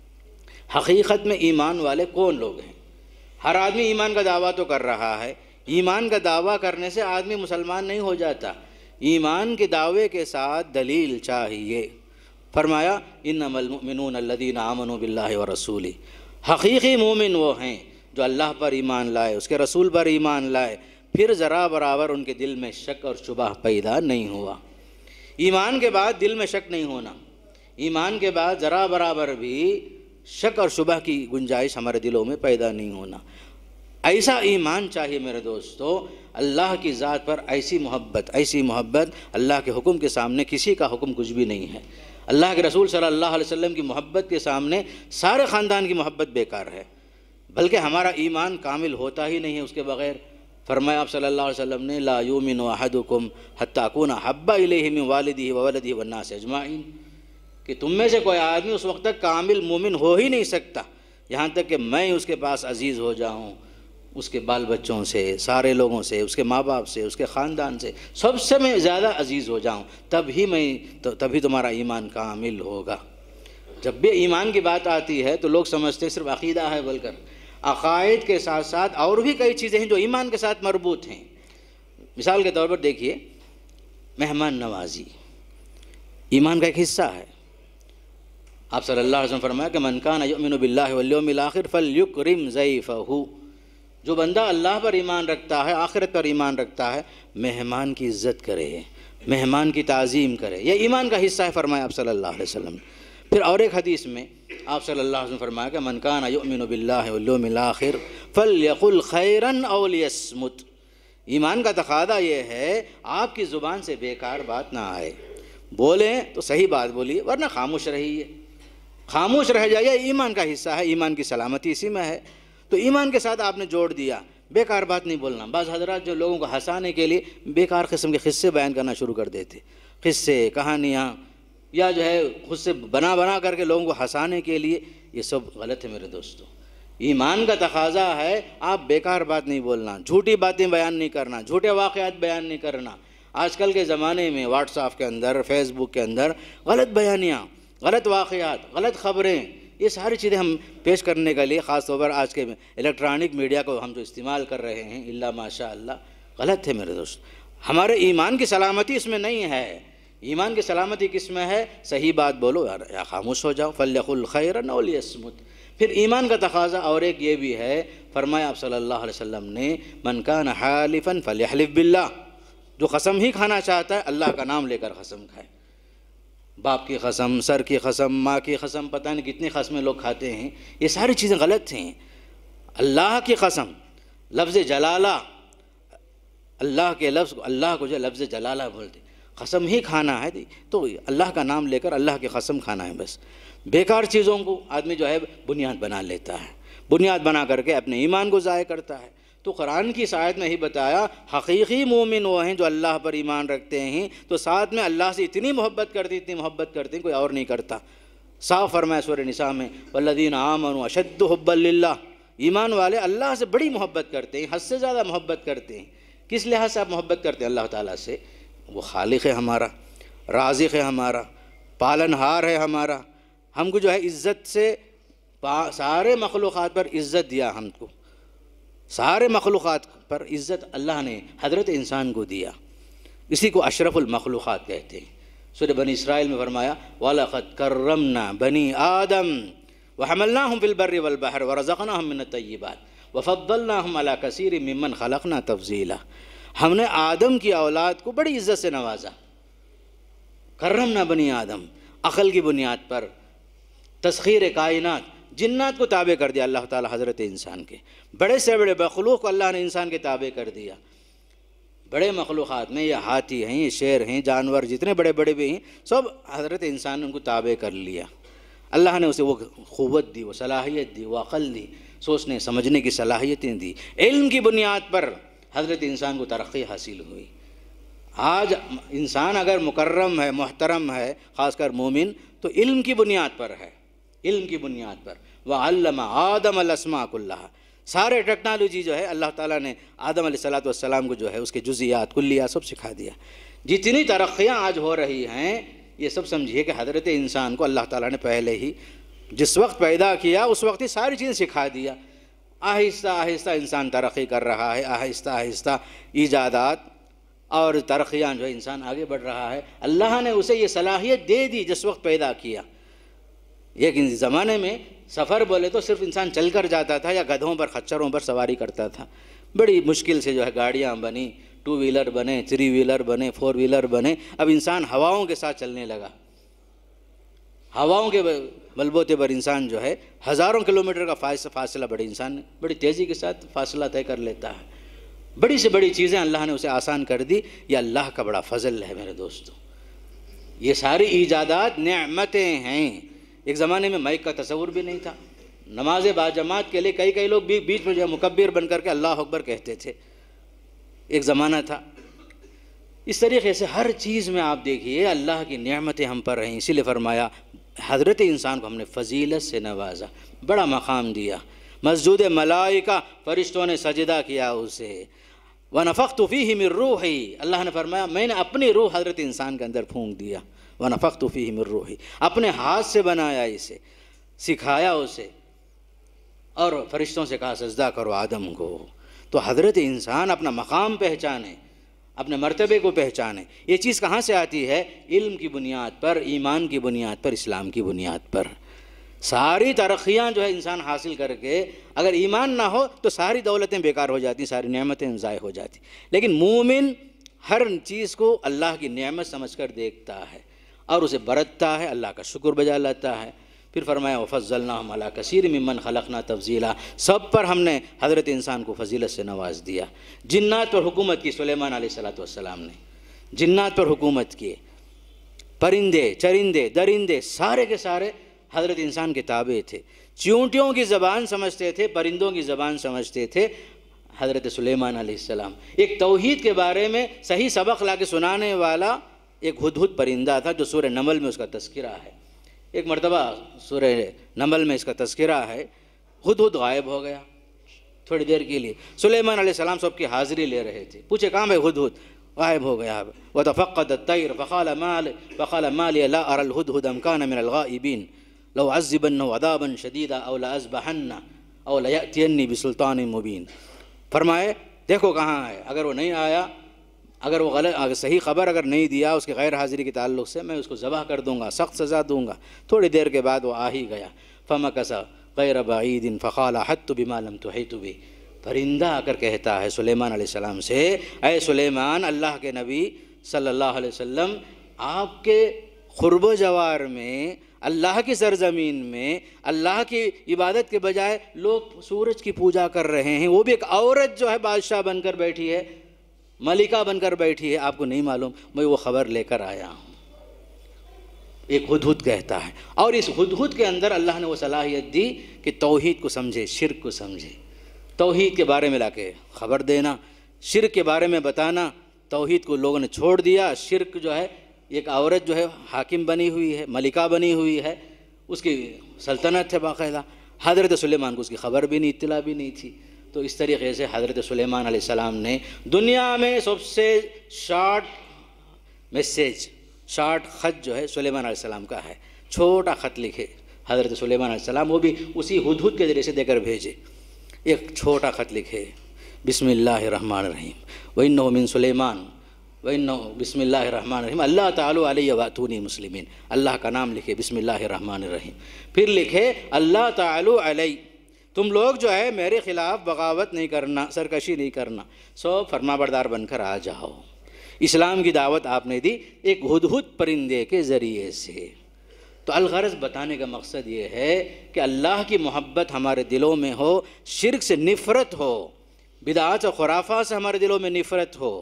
حقیقت میں ایمان والے کون لوگ ہیں۔ ہر آدمی ایمان کا دعویٰ تو کر رہا ہے، ایمان کا دعویٰ کرنے سے آدمی مسلمان نہیں ہو جاتا، ایمان کے دعوے کے ساتھ دلیل چاہیے۔ فرمایا انما المؤمنون الذین آمنوا باللہ ورسولہ، حقیقی مومن وہ ہیں جو اللہ پر ایمان لائے، اس کے رسول پر ایمان لائے، پھر ذرا برابر ان کے دل میں شک اور شبہ پیدا نہیں ہوا۔ ایمان کے بعد دل میں شک نہیں ہونا، ایمان کے بعد ذرا برابر بھی شک اور شبہ کی گنجائش ہمارے دلوں میں پیدا نہیں ہونا۔ ایسا ایمان چاہیے میرے دوستو، اللہ کی ذات پر ایسی محبت، ایسی محبت، اللہ کے حکم کے سامنے کسی کا حکم کچھ بھی نہیں ہے، اللہ کے رسول صلی اللہ علیہ وسلم کی محبت کے سامنے سارے خاندان کی محبت بیکار ہے، بلکہ ہمارا ایمان کامل ہوتا ہی نہیں ہے اس کے بغیر۔ فرمایا آپ صلی اللہ علیہ وسلم نے لا یؤمن احدکم حتی اکون احب الیہ من والدہ وولدہ والناس اجمعین، کہ تم میں سے کوئی آدمی اس وقت تک کامل مومن ہو ہی نہیں سکتا یہاں تک کہ میں اس کے پاس عزیز ہو جاؤں، اس کے بال بچوں سے، سارے لوگوں سے، اس کے ماں باپ سے، اس کے خاندان سے، سب سے میں زیادہ عزیز ہو جاؤں، تب ہی میں تبھی تمہارا ایمان کامل ہوگا۔ جب بھی ایمان کی بات آتی ہے تو لوگ سمجھتے ہیں صرف عقیدہ ہے، بول کر عقائد کے ساتھ ساتھ اور بھی کئی چیزیں ہیں جو ایمان کے ساتھ مربوط ہیں۔ مثال کے طور پر دیکھیے، مہمان نوازی ایمان کا ایک حصہ ہے۔ آپ صلی اللہ علیہ وسلم فرمایا کہ من کان یؤمن باللہ والیوم الآخر فلیکرم ضیفہ، جو بندہ اللہ پر ایمان رکھتا ہے، آخرت پر ایمان رکھتا ہے، مہمان کی عزت کرے، مہمان کی تعظیم کرے، یہ ایمان کا حصہ ہے، فرمایا آپ صلی اللہ علیہ وسلم۔ پھر اور ایک حدیث میں آپ صلی اللہ علیہ وسلم فرمایا کہ من کان یؤمن باللہ والیوم الآخر فلیقل خیرا او لیصمت، ایمان کا تقاضا یہ ہے آپ کی زبان سے بیکار بات نہ آئے، بولیں تو صحیح بات بولیے، ورنہ خاموش رہیے، خاموش رہ جائے، ایمان کا حصہ ہے، ایمان کی سلامتی اسی میں ہے۔ تو ایمان کے ساتھ آپ نے جوڑ دیا، بیکار بات نہیں بولنا۔ بعض حضرات جو لوگوں کو ہنسانے کے لیے بیکار قسم کے قصے بیان کرنا شروع کر دیتے، قصے، کہانیاں، یا جو ہے خود سے بنا بنا کر کے لوگوں کو ہنسانے کے لیے، یہ سب غلط ہے میرے دوستو۔ ایمان کا تقاضا ہے آپ بیکار بات نہیں بولنا، جھوٹی باتیں بیان نہیں کرنا، جھوٹے واقعات بیان نہیں کرنا۔ آج کل کے زمانے میں واٹس ایپ کے اندر، فیس بک کے اندر غلط بیانیاں، غلط واقعات، غلط خبریں، یہ ساری چیزیں ہم پیش کرنے کے لیے، خاص طور پر آج کے الیکٹرانک میڈیا کو ہم جو استعمال کر رہے ہیں، اللہ ماشاء اللہ، غلط ہے میرے دوست۔ ہمارے ایمان کی سلامتی اس میں نہیں ہے۔ ایمان کی سلامتی کس میں ہے؟ صحیح بات بولو یا خاموش ہو جاؤ، فلیقل خیرا او لیصمت۔ پھر ایمان کا تقاضا اور ایک یہ بھی ہے، فرمایا آپ صلی اللہ علیہ وسلم نے من کان حالفا فلیحلف باللہ، جو قسم ہی کھانا چاہتا ہے اللہ کا نام لے کر قسم کھائے۔ باپ کی قسم، سر کی قسم، ماں کی قسم، پتہ نہیں کتنی قسمیں لوگ کھاتے ہیں، یہ ساری چیزیں غلط ہیں۔ اللہ کی قسم، لفظ جلالہ، اللہ کے لفظ کو، اللہ کو جو لفظ جلالہ بولتے، قسم ہی کھانا ہے تو اللہ کا نام لے کر اللہ کی قسم کھانا ہے بس۔ بیکار چیزوں کو آدمی جو ہے بنیاد بنا لیتا ہے، بنیاد بنا کر کے اپنے ایمان کو ضائع کرتا ہے۔ تو قرآن کی اس آیت میں ہی بتایا حقیقی مومن وہ ہیں جو اللہ پر ایمان رکھتے ہیں، تو ساتھ میں اللہ سے اتنی محبت کرتے اتنی محبت کرتے ہیں کوئی اور نہیں کرتا۔ صاف فرمایا سورہ نساء میں والذین آمنوا اشد حبا للہ، ایمان والے اللہ سے بڑی محبت کرتے ہیں، حد سے زیادہ محبت کرتے ہیں۔ کس لحاظ سے آپ محبت کرتے ہیں اللہ تعالیٰ سے؟ وہ خالق ہے ہمارا، رازق ہے ہمارا، پالن ہار ہے ہمارا، ہم کو جو ہے عزت سے سارے مخلوقات پر عزت دیا، ہم کو سارے مخلوقات پر عزت اللہ نے حضرت انسان کو دیا، اسی کو اشرف المخلوقات کہتے ہیں۔ سورہ بنی اسرائیل میں فرمایا وَلَقَدْ كَرَّمْنَا بَنِي آدَمَ وَحَمَلْنَاهُمْ فِي الْبَرِّ وَالْبَحْرِ وَرَزَقْنَاهُمْ مِنَ الطَّيِّبَاتِ وَفَضَّلْنَاهُمْ عَلَى كَثِيرٍ مِّمَّنْ خَلَقْنَا تَفْضِيلًا، ہم نے آدم کی اولاد کو بڑی عزت سے نوازا۔ کرمنا بنی آدم، عقل کی بنیاد پر، تسخیر کائنات، جنات کو تابع کر دیا اللہ تعالی حضرت انسان کے، بڑے سے بڑے مخلوق کو اللہ نے انسان کے تابع کر دیا۔ بڑے مخلوقات میں یہ ہاتھی ہیں، یہ شیر ہیں، جانور جتنے بڑے بڑے بھی ہیں، سب حضرت انسان نے ان کو تابع کر لیا۔ اللہ نے اسے وہ قوت دی، وہ صلاحیت دی، وہ عقل دی، سوچنے سمجھنے کی صلاحیتیں دی۔ علم کی بنیاد پر حضرت انسان کو ترقی حاصل ہوئی۔ آج انسان اگر مکرم ہے، محترم ہے، خاص کر مومن، تو علم کی بنیاد پر ہے، علم کی بنیاد پر۔ وَعَلَّمَ آدَمَ الْأَسْمَاءَ كُلَّهَا، سارے ٹیکنالوجی جو ہے اللہ تعالیٰ نے آدم علیہ الصلوۃ والسلام کو جو ہے اس کے جزیات کلیات سب سکھا دیا۔ جتنی ترقیاں آج ہو رہی ہیں، یہ سب سمجھیے کہ حضرت انسان کو اللہ تعالیٰ نے پہلے ہی جس وقت پیدا کیا اس وقت ہی ساری چیزیں سکھا دیا۔ آہستہ آہستہ انسان ترقی کر رہا ہے، آہستہ آہستہ ایجادات اور ترقیاں جو ہے انسان آگے بڑھ رہا ہے۔ اللہ نے اسے یہ صلاحیت دے دی جس وقت پیدا کیا۔ ایک زمانے میں سفر بولے تو صرف انسان چل کر جاتا تھا یا گدھوں پر، خچروں پر سواری کرتا تھا۔ بڑی مشکل سے جو ہے گاڑیاں بنی، ٹو ویلر بنے، تھری ویلر بنے، فور ویلر بنے۔ اب انسان ہواؤں کے ساتھ چلنے لگا، ہواؤں کے بلبوتے پر انسان جو ہے ہزاروں کلومیٹر کا فاصلہ بڑے انسان بڑی تیزی کے ساتھ فاصلہ طے کر لیتا ہے۔ بڑی سے بڑی چیزیں اللہ نے اسے آسان کر دی، یہ اللہ کا بڑا فضل ہے میرے دوستو۔ یہ ساری ایجادات نعمتیں ہیں۔ ایک زمانے میں مائک کا تصور بھی نہیں تھا، نماز باجماعت کے لیے کئی کئی لوگ بیچ میں جو ہے مکبر بن کر کے اللہ اکبر کہتے تھے، ایک زمانہ تھا۔ اس طریقے سے ہر چیز میں آپ دیکھیے اللہ کی نعمتیں ہم پر ہیں، اسی لیے فرمایا حضرت انسان کو ہم نے فضیلت سے نوازا، بڑا مقام دیا۔ مسجود ملائکہ، فرشتوں نے سجدہ کیا اسے، وَنَفَخْتُ فِيهِ مِن رُوحِي، اللہ نے فرمایا میں نے اپنی روح حضرت انسان کے اندر پھونک دیا، وَنَفَخْتُ فِيهِ مِن رُوحِي، اپنے ہاتھ سے بنایا اسے، سکھایا اسے، اور فرشتوں سے کہا سجدہ کرو آدم کو۔ تو حضرت انسان اپنا مقام پہچانے، اپنے مرتبے کو پہچانے۔ یہ چیز کہاں سے آتی ہے؟ علم کی بنیاد پر، ایمان کی بنیاد پر، اسلام کی بنیاد پر۔ ساری ترقیاں جو ہے انسان حاصل کر کے اگر ایمان نہ ہو تو ساری دولتیں بیکار ہو جاتی، ساری نعمتیں ضائع ہو جاتی۔ لیکن مومن ہر چیز کو اللہ کی نعمت سمجھ کر دیکھتا ہے اور اسے برتتا ہے، اللہ کا شکر بجا لاتا ہے۔ پھر فرمایا وَفَضَّلْنَاهُمْ عَلَىٰ كَثِيرٍ مِّمَّنْ خَلَقْنَا تَفْضِيلًا، سب پر ہم نے حضرت انسان کو فضیلت سے نواز دیا۔ جنات پر حکومت کی سلیمان علیہ الصلوۃ والسلام نے، جنات پر حکومت کی، پرندے چرندے درندے سارے کے سارے حضرت انسان کے تابع تھے۔ چیونٹیوں کی زبان سمجھتے تھے، پرندوں کی زبان سمجھتے تھے حضرت سلیمان علیہ السلام۔ ایک توحید کے بارے میں صحیح سبق لا کے سنانے والا ایک ہدہد پرندہ تھا جو سورہ نمل میں اس کا تذکرہ ہے۔ ایک مرتبہ سورہ نمل میں اس کا تذکرہ ہے، ہدہد غائب ہو گیا تھوڑی دیر کے لیے۔ سلیمان علیہ السلام سب کی حاضری لے رہے تھے، پوچھے کہاں ہے ہدہد؟ غائب ہو گیا۔ وَتَفَقَّدَ الطَّيْرَ فَقَالَ مَا لِيَ لَا أَرَى الْهُدْهُدَ أَمْ كَانَ مِنَ الْغَائِبِينَ لَوْ عَذِّبَنَّهُ عَذَابًا شَدِيدًا أَوْ لَأَذْبَحَنَّهُ أَوْ لَيَأْتِيَنِّي بِسُلْطَانٍ مُبِينٍ۔ فرمائے دیکھو کہاں ہے، اگر وہ نہیں آیا، اگر وہ غلط اگر صحیح خبر اگر نہیں دیا اس کی غیر حاضری کے تعلق سے، میں اس کو ذبح کر دوں گا، سخت سزا دوں گا۔ تھوڑی دیر کے بعد وہ آ ہی گیا۔ فَمَكَثَ غَيْرَ بَعِيدٍ فَقَالَ أَحَطتُ بِمَا لَمْ تُحِطْ بِهِ، پرندہ آ کر کہتا ہے سلیمان علیہ السلام سے، اے سلیمان، اللہ کے نبی صلی اللہ علیہ وسلم، آپ کے قرب و جوار میں، اللہ کی سرزمین میں، اللہ کی عبادت کے بجائے لوگ سورج کی پوجا کر رہے ہیں، وہ بھی ایک عورت جو ہے بادشاہ بن کر بیٹھی ہے، ملکہ بن کر بیٹھی ہے، آپ کو نہیں معلوم؟ میں وہ خبر لے کر آیا ہوں۔ ایک ہدہد کہتا ہے، اور اس ہدہد کے اندر اللہ نے وہ صلاحیت دی کہ توحید کو سمجھے، شرک کو سمجھے، توحید کے بارے میں لا کے خبر دینا، شرک کے بارے میں بتانا۔ توحید کو لوگوں نے چھوڑ دیا، شرک جو ہے ایک عورت جو ہے حاکم بنی ہوئی ہے، ملکہ بنی ہوئی ہے، اس کی سلطنت ہے باقاعدہ۔ حضرت سلیمان کو اس کی خبر بھی نہیں، اطلاع بھی نہیں تھی۔ تو اس طریقے سے حضرت سلیمان علیہ السلام نے دنیا میں سب سے شارٹ میسیج، شارٹ خط جو ہے سلیمان علیہ السلام کا ہے، چھوٹا خط لکھے حضرت سلیمان علیہ السلام، وہ بھی اسی ہدہد کے ذریعے سے دے کر بھیجے۔ ایک چھوٹا خط لکھے، بسم اللہ الرحمن الرحیم، وَإِنَّهُ مِن سلیمان وَإِنَّهُ بسم اللہ الرحمن الرحیم اللہ تعالیٰ علیہ وَأْتُونِي مسلمین، اللہ کا نام لکھے، بسم اللہ الرحمن الرحیم، پھر لکھے اللہ تعالیٰ علیہ، تم لوگ جو ہے میرے خلاف بغاوت نہیں کرنا، سرکشی نہیں کرنا، سو فرما بردار بن کر آ جاؤ۔ اسلام کی دعوت آپ نے دی ایک ہدہد پرندے کے ذریعے سے۔ تو الغرض بتانے کا مقصد یہ ہے کہ اللہ کی محبت ہمارے دلوں میں ہو، شرک سے نفرت ہو، بدعات و خرافات سے ہمارے دلوں میں نفرت ہو،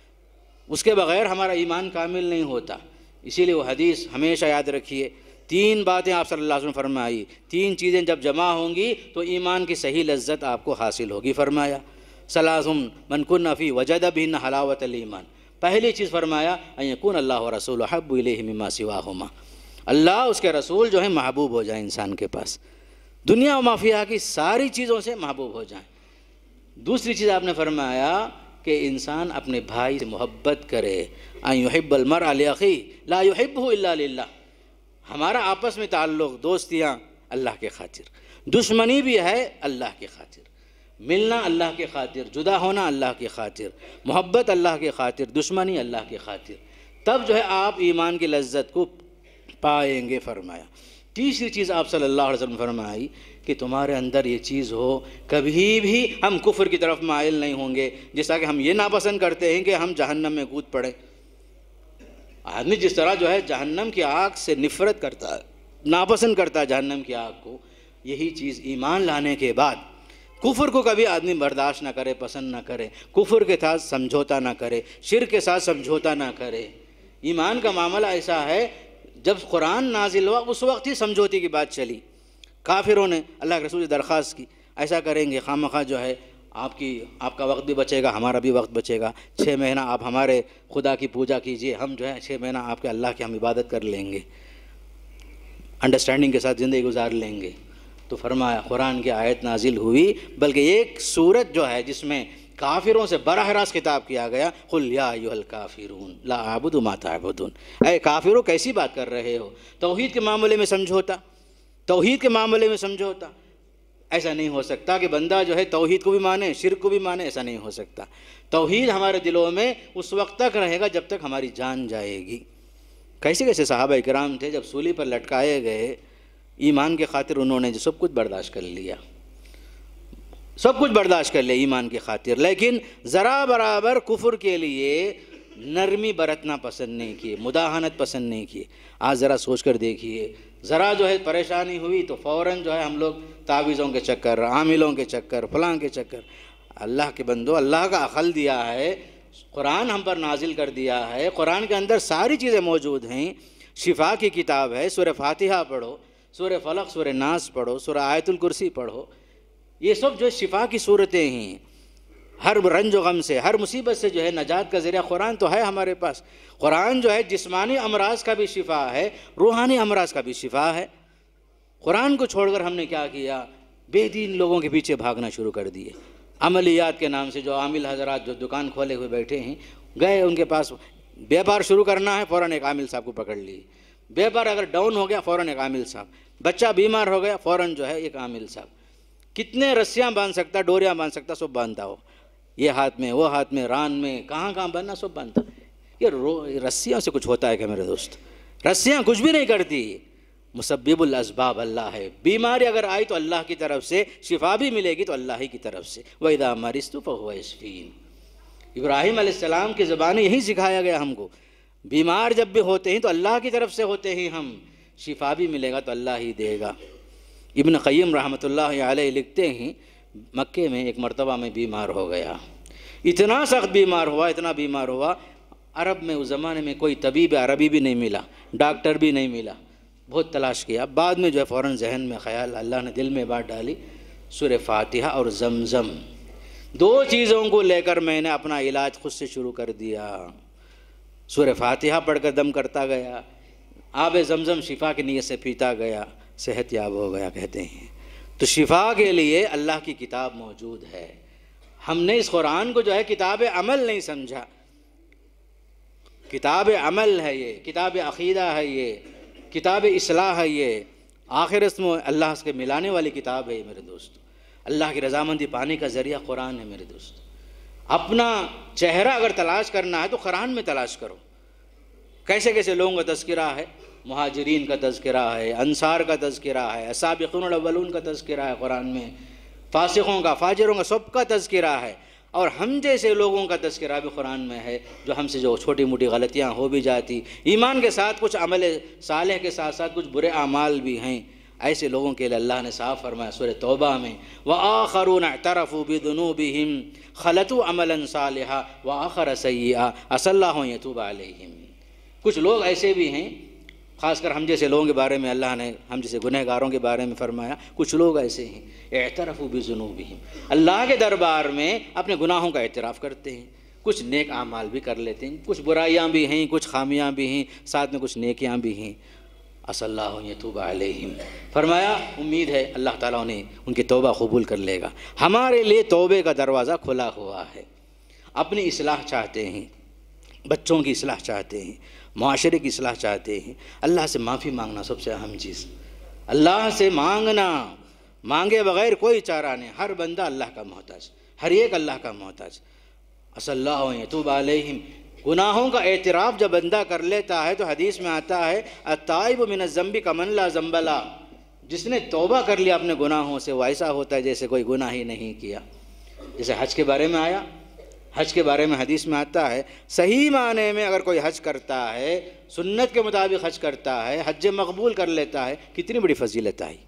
اس کے بغیر ہمارا ایمان کامل نہیں ہوتا۔ اسی لیے وہ حدیث ہمیشہ یاد رکھیے، تین باتیں آپ صلی اللہ علیہ وسلم فرمائی، تین چیزیں جب جمع ہوں گی تو ایمان کی صحیح لذت آپ کو حاصل ہوگی۔ فرمایا ثلاث من کن فی وجد بہن حلاوت الایمان، پہلی چیز فرمایا ان یکون اللہ ورسولہ احب الیہ مما سواہما، اللہ اس کے رسول جو ہیں محبوب ہو جائیں انسان کے پاس، دنیا و ما فیہا کی ساری چیزوں سے محبوب ہو جائیں۔ دوسری چیز آپ نے فرمایا کہ انسان اپنے بھائی سے محبت کرے، ان یحب المرء لاخیہ لا یحبہ الا للہ، ہمارا آپس میں تعلق، دوستیاں اللہ کے خاطر، دشمنی بھی ہے اللہ کے خاطر، ملنا اللہ کے خاطر، جدا ہونا اللہ کے خاطر، محبت اللہ کے خاطر، دشمنی اللہ کے خاطر، تب جو ہے آپ ایمان کی لذت کو پائیں گے۔ فرمایا تیسری چیز آپ صلی اللہ علیہ وسلم فرمائی کہ تمہارے اندر یہ چیز ہو، کبھی بھی ہم کفر کی طرف مائل نہیں ہوں گے، جیسا کہ ہم یہ ناپسند کرتے ہیں کہ ہم جہنم میں کود پڑے۔ آدمی جس طرح جو ہے جہنم کی آگ سے نفرت کرتا ہے، ناپسند کرتا ہے جہنم کی آگ کو، یہی چیز ایمان لانے کے بعد کفر کو کبھی آدمی برداشت نہ کرے، پسند نہ کرے، کفر کے ساتھ سمجھوتا نہ کرے، شرک کے ساتھ سمجھوتا نہ کرے۔ ایمان کا معاملہ ایسا ہے، جب قرآن نازل ہوا اس وقت ہی سمجھوتے کی بات چلی، کافروں نے اللہ کے رسول سے درخواست کی، ایسا کریں گے خواہ مخواہ جو ہے آپ کی آپ کا وقت بھی بچے گا، ہمارا بھی وقت بچے گا، چھ مہینہ آپ ہمارے خدا کی پوجا کیجئے، ہم جو ہے چھ مہینہ آپ کے اللہ کی ہم عبادت کر لیں گے، انڈرسٹینڈنگ کے ساتھ زندگی گزار لیں گے۔ تو فرمایا قرآن کی آیت نازل ہوئی، بلکہ ایک سورت جو ہے جس میں کافروں سے براہ راست خطاب کیا گیا، قل یا ایھا الکافرون لا اعبد ما تعبدون، اے کافروں کیسی بات کر رہے ہو، توحید کے معاملے میں سمجھوتا، توحید کے معاملے میں سمجھوتا، ایسا نہیں ہو سکتا کہ بندہ جو ہے توحید کو بھی مانے شرک کو بھی مانے، ایسا نہیں ہو سکتا۔ توحید ہمارے دلوں میں اس وقت تک رہے گا جب تک ہماری جان جائے گی۔ کیسے کیسے صحابہ کرام تھے، جب سولی پر لٹکائے گئے ایمان کے خاطر انہوں نے جو سب کچھ برداشت کر لیا، سب کچھ برداشت کر لیا ایمان کی خاطر، لیکن ذرا برابر کفر کے لیے نرمی برتنا پسند نہیں کیے، مداہنت پسند نہیں کیے۔ آج ذرا سوچ کر دیکھیے، ذرا جو ہے پریشانی ہوئی تو فوراً جو ہے ہم لوگ تعویذوں کے چکر، عاملوں کے چکر، فلاں کے چکر۔ اللہ کے بندو، اللہ کا عقل دیا ہے، قرآن ہم پر نازل کر دیا ہے، قرآن کے اندر ساری چیزیں موجود ہیں، شفا کی کتاب ہے، سورہ فاتحہ پڑھو، سورہ فلق، سورہ ناس پڑھو، سورہ آیت الکرسی پڑھو، یہ سب جو شفا کی صورتیں ہیں، ہر رنج و غم سے، ہر مصیبت سے جو ہے نجات کا ذریعہ قرآن تو ہے ہمارے پاس۔ قرآن جو ہے جسمانی امراض کا بھی شفا ہے، روحانی امراض کا بھی شفا ہے۔ قرآن کو چھوڑ کر ہم نے کیا کیا، بے دین لوگوں کے پیچھے بھاگنا شروع کر دیے۔ عملیات کے نام سے جو عامل حضرات جو دکان کھولے ہوئے بیٹھے ہیں، گئے ان کے پاس بیپار شروع کرنا ہے، فوراً ایک عامل صاحب کو پکڑ لیے، بیپار اگر ڈاؤن ہو گیا فوراً ایک عامل صاحب، بچہ بیمار ہو گیا فوراً جو ہے ایک عامل صاحب، کتنے رسیاں باندھ سکتا، ڈوریاں باندھ سکتا، سب باندھتا ہو، یہ ہاتھ میں وہ ہاتھ میں ران میں کہاں کہاں بننا سب باندھتا۔ یہ رسیاں سے کچھ ہوتا ہے کہ میرے دوست؟ رسیاں کچھ بھی نہیں کرتی، مسبب الاسباب اللہ ہے۔ بیماری اگر آئی تو اللہ کی طرف سے، شفا بھی ملے گی تو اللہ ہی کی طرف سے۔ وَإِذَا مَرِضْتُ فَهُوَ يَشْفِينِ، ابراہیم علیہ السلام کی زبان یہی سکھایا گیا ہم کو، بیمار جب بھی ہوتے ہیں تو اللہ کی طرف سے ہوتے ہیں ہم، شفا بھی ملے گا تو اللہ ہی دے گا۔ ابن قیم رحمۃ اللہ علیہ لکھتے ہیں، مکے میں ایک مرتبہ میں بیمار ہو گیا، اتنا سخت بیمار ہوا، اتنا بیمار ہوا، عرب میں اس زمانے میں کوئی طبیب عربی بھی نہیں ملا، ڈاکٹر بھی نہیں ملا، بہت تلاش کیا، بعد میں جو ہے فوراً ذہن میں خیال، اللہ نے دل میں بات ڈالی، سورہ فاتحہ اور زمزم، دو چیزوں کو لے کر میں نے اپنا علاج خود سے شروع کر دیا۔ سورہ فاتحہ پڑھ کر دم کرتا گیا، آب زمزم شفا کی نیت سے پیتا گیا، صحت یاب ہو گیا کہتے ہیں۔ تو شفا کے لیے اللہ کی کتاب موجود ہے۔ ہم نے اس قرآن کو جو ہے کتاب عمل نہیں سمجھا، کتاب عمل ہے یہ، کتاب عقیدہ ہے یہ، کتاب اصلاح ہے یہ، آخرت میں اللہ سے ملانے والی کتاب ہے میرے دوست۔ اللہ کی رضامندی پانے کا ذریعہ قرآن ہے میرے دوست۔ اپنا چہرہ اگر تلاش کرنا ہے تو قرآن میں تلاش کرو۔ کیسے کیسے لوگوں کا تذکرہ ہے، مہاجرین کا تذکرہ ہے، انصار کا تذکرہ ہے، سابقون الاولون کا تذکرہ ہے قرآن میں، فاسقوں کا، فاجروں کا، سب کا تذکرہ ہے، اور ہم جیسے لوگوں کا تذکرہ بھی قرآن میں ہے، جو ہم سے جو چھوٹی موٹی غلطیاں ہو بھی جاتی، ایمان کے ساتھ کچھ عمل صالح کے ساتھ ساتھ کچھ برے اعمال بھی ہیں، ایسے لوگوں کے لیے اللہ نے صاف فرمایا سورہ توبہ میں، وَآخَرُونَ اعْتَرَفُوا بِذُنُوبِهِمْ خَلَطُوا عَمَلًا صَالِحًا وَآخَرَ سَيِّئًا عَسَى اللَّهُ أَن يَتُوبَ عَلَيْهِمْ۔ کچھ لوگ ایسے بھی ہیں، خاص کر ہم جیسے لوگوں کے بارے میں اللہ نے ہم جیسے گنہگاروں کے بارے میں فرمایا، کچھ لوگ ایسے ہیں اعترفوا بذنوبہم، اللہ کے دربار میں اپنے گناہوں کا اعتراف کرتے ہیں، کچھ نیک اعمال بھی کر لیتے ہیں، کچھ برائیاں بھی ہیں، کچھ خامیاں بھی ہیں، ساتھ میں کچھ نیکیاں بھی ہیں، عسى اللہ ان یتوب علیہم، فرمایا امید ہے اللہ تعالیٰ انہیں ان کی توبہ قبول کر لے گا۔ ہمارے لیے توبے کا دروازہ کھلا ہوا ہے۔ اپنی اصلاح چاہتے ہیں، بچوں کی اصلاح چاہتے ہیں، معاشرے کی اصلاح چاہتے ہیں، اللہ سے معافی مانگنا سب سے اہم چیز، اللہ سے مانگنا، مانگے بغیر کوئی چارہ نہیں، ہر بندہ اللہ کا محتاج، ہر ایک اللہ کا محتاج۔ عسى اللہ ان یتوب علیہم، گناہوں کا اعتراف جب بندہ کر لیتا ہے تو حدیث میں آتا ہے التائب من الذنب کمن لا ذنب لہ، جس نے توبہ کر لیا اپنے گناہوں سے وہ ایسا ہوتا ہے جیسے کوئی گناہ ہی نہیں کیا۔ جیسے حج کے بارے میں آیا، حج کے بارے میں حدیث میں آتا ہے صحیح معنی میں اگر کوئی حج کرتا ہے، سنت کے مطابق حج کرتا ہے، حج مقبول کر لیتا ہے، کتنی بڑی فضیلت آئی۔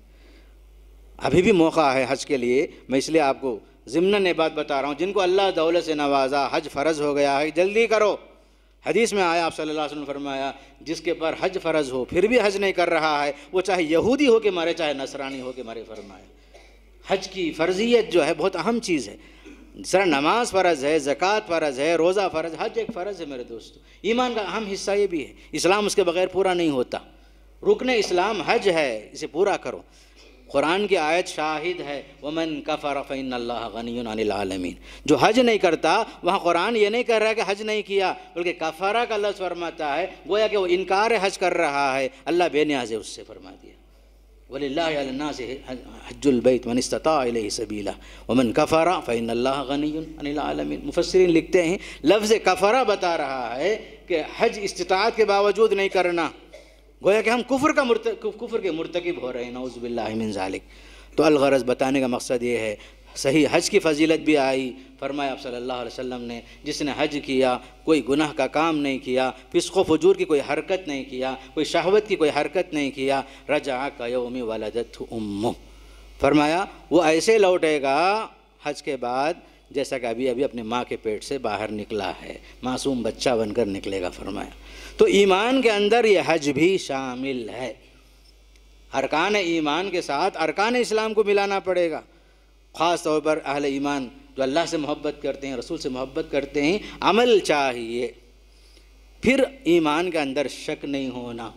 ابھی بھی موقع ہے حج کے لیے، میں اس لیے آپ کو ضمناً یہ بات بتا رہا ہوں، جن کو اللہ دولت سے نوازا، حج فرض ہو گیا ہے، جلدی کرو۔ حدیث میں آیا، آپ صلی اللہ علیہ وسلم نے فرمایا جس کے پر حج فرض ہو پھر بھی حج نہیں کر رہا ہے، وہ چاہے یہودی ہو کے مرے چاہے نصرانی ہو کے مرے۔ فرمایا حج کی فرضیت جو ہے بہت اہم چیز ہے، سر نماز فرض ہے، زکوٰۃ فرض ہے، روزہ فرض، حج ایک فرض ہے میرے دوستو۔ ایمان کا اہم حصہ یہ بھی ہے، اسلام اس کے بغیر پورا نہیں ہوتا، رکن اسلام حج ہے، اسے پورا کرو۔ قرآن کی آیت شاہد ہے وَمَن كَفَرَ فَإِنَّ اللَّهَ غَنِيٌّ عَنِ الْعَالَمِينَ. جو حج نہیں کرتا وہاں قرآن یہ نہیں کہہ رہا کہ حج نہیں کیا، بلکہ کفارہ کا لفظ فرماتا ہے، گویا کہ وہ انکار حج کر رہا ہے، اللہ بے نیاز ہے اس سے، فرما دیا وَلِلَّهِ عَلَى النَّاسِ حَجُّ الْبَيْتِ مَنِ اسْتَطَاعَ إِلَيْهِ سَبِيلًا وَمَن كَفَرَ فَإِنَّ اللَّهَ غَنِيٌّ عَنِ الْعَالَمِينَ. مفسرین لکھتے ہیں لفظ کفرہ بتا رہا ہے کہ حج استطاعت کے باوجود نہیں کرنا، گویا کہ ہم کفر کا کفر کے مرتکب ہو رہے ہیں، نعوذ باللہ من ذالک. تو الغرض بتانے کا مقصد یہ ہے، صحیح حج کی فضیلت بھی آئی. فرمایا آپ صلی اللہ علیہ وسلم نے جس نے حج کیا، کوئی گناہ کا کام نہیں کیا، فسق و فجور کی کوئی حرکت نہیں کیا، کوئی شہوت کی کوئی حرکت نہیں کیا، رجع کیوم ولدتہ امہ، فرمایا وہ ایسے لوٹے گا حج کے بعد جیسا کہ ابھی ابھی اپنے ماں کے پیٹ سے باہر نکلا ہے، معصوم بچہ بن کر نکلے گا. فرمایا تو ایمان کے اندر یہ حج بھی شامل ہے. ارکان ایمان کے ساتھ ارکان اسلام کو ملانا پڑے گا. خاص طور پر اہل ایمان جو اللہ سے محبت کرتے ہیں، رسول سے محبت کرتے ہیں، عمل چاہیے. پھر ایمان کے اندر شک نہیں ہونا.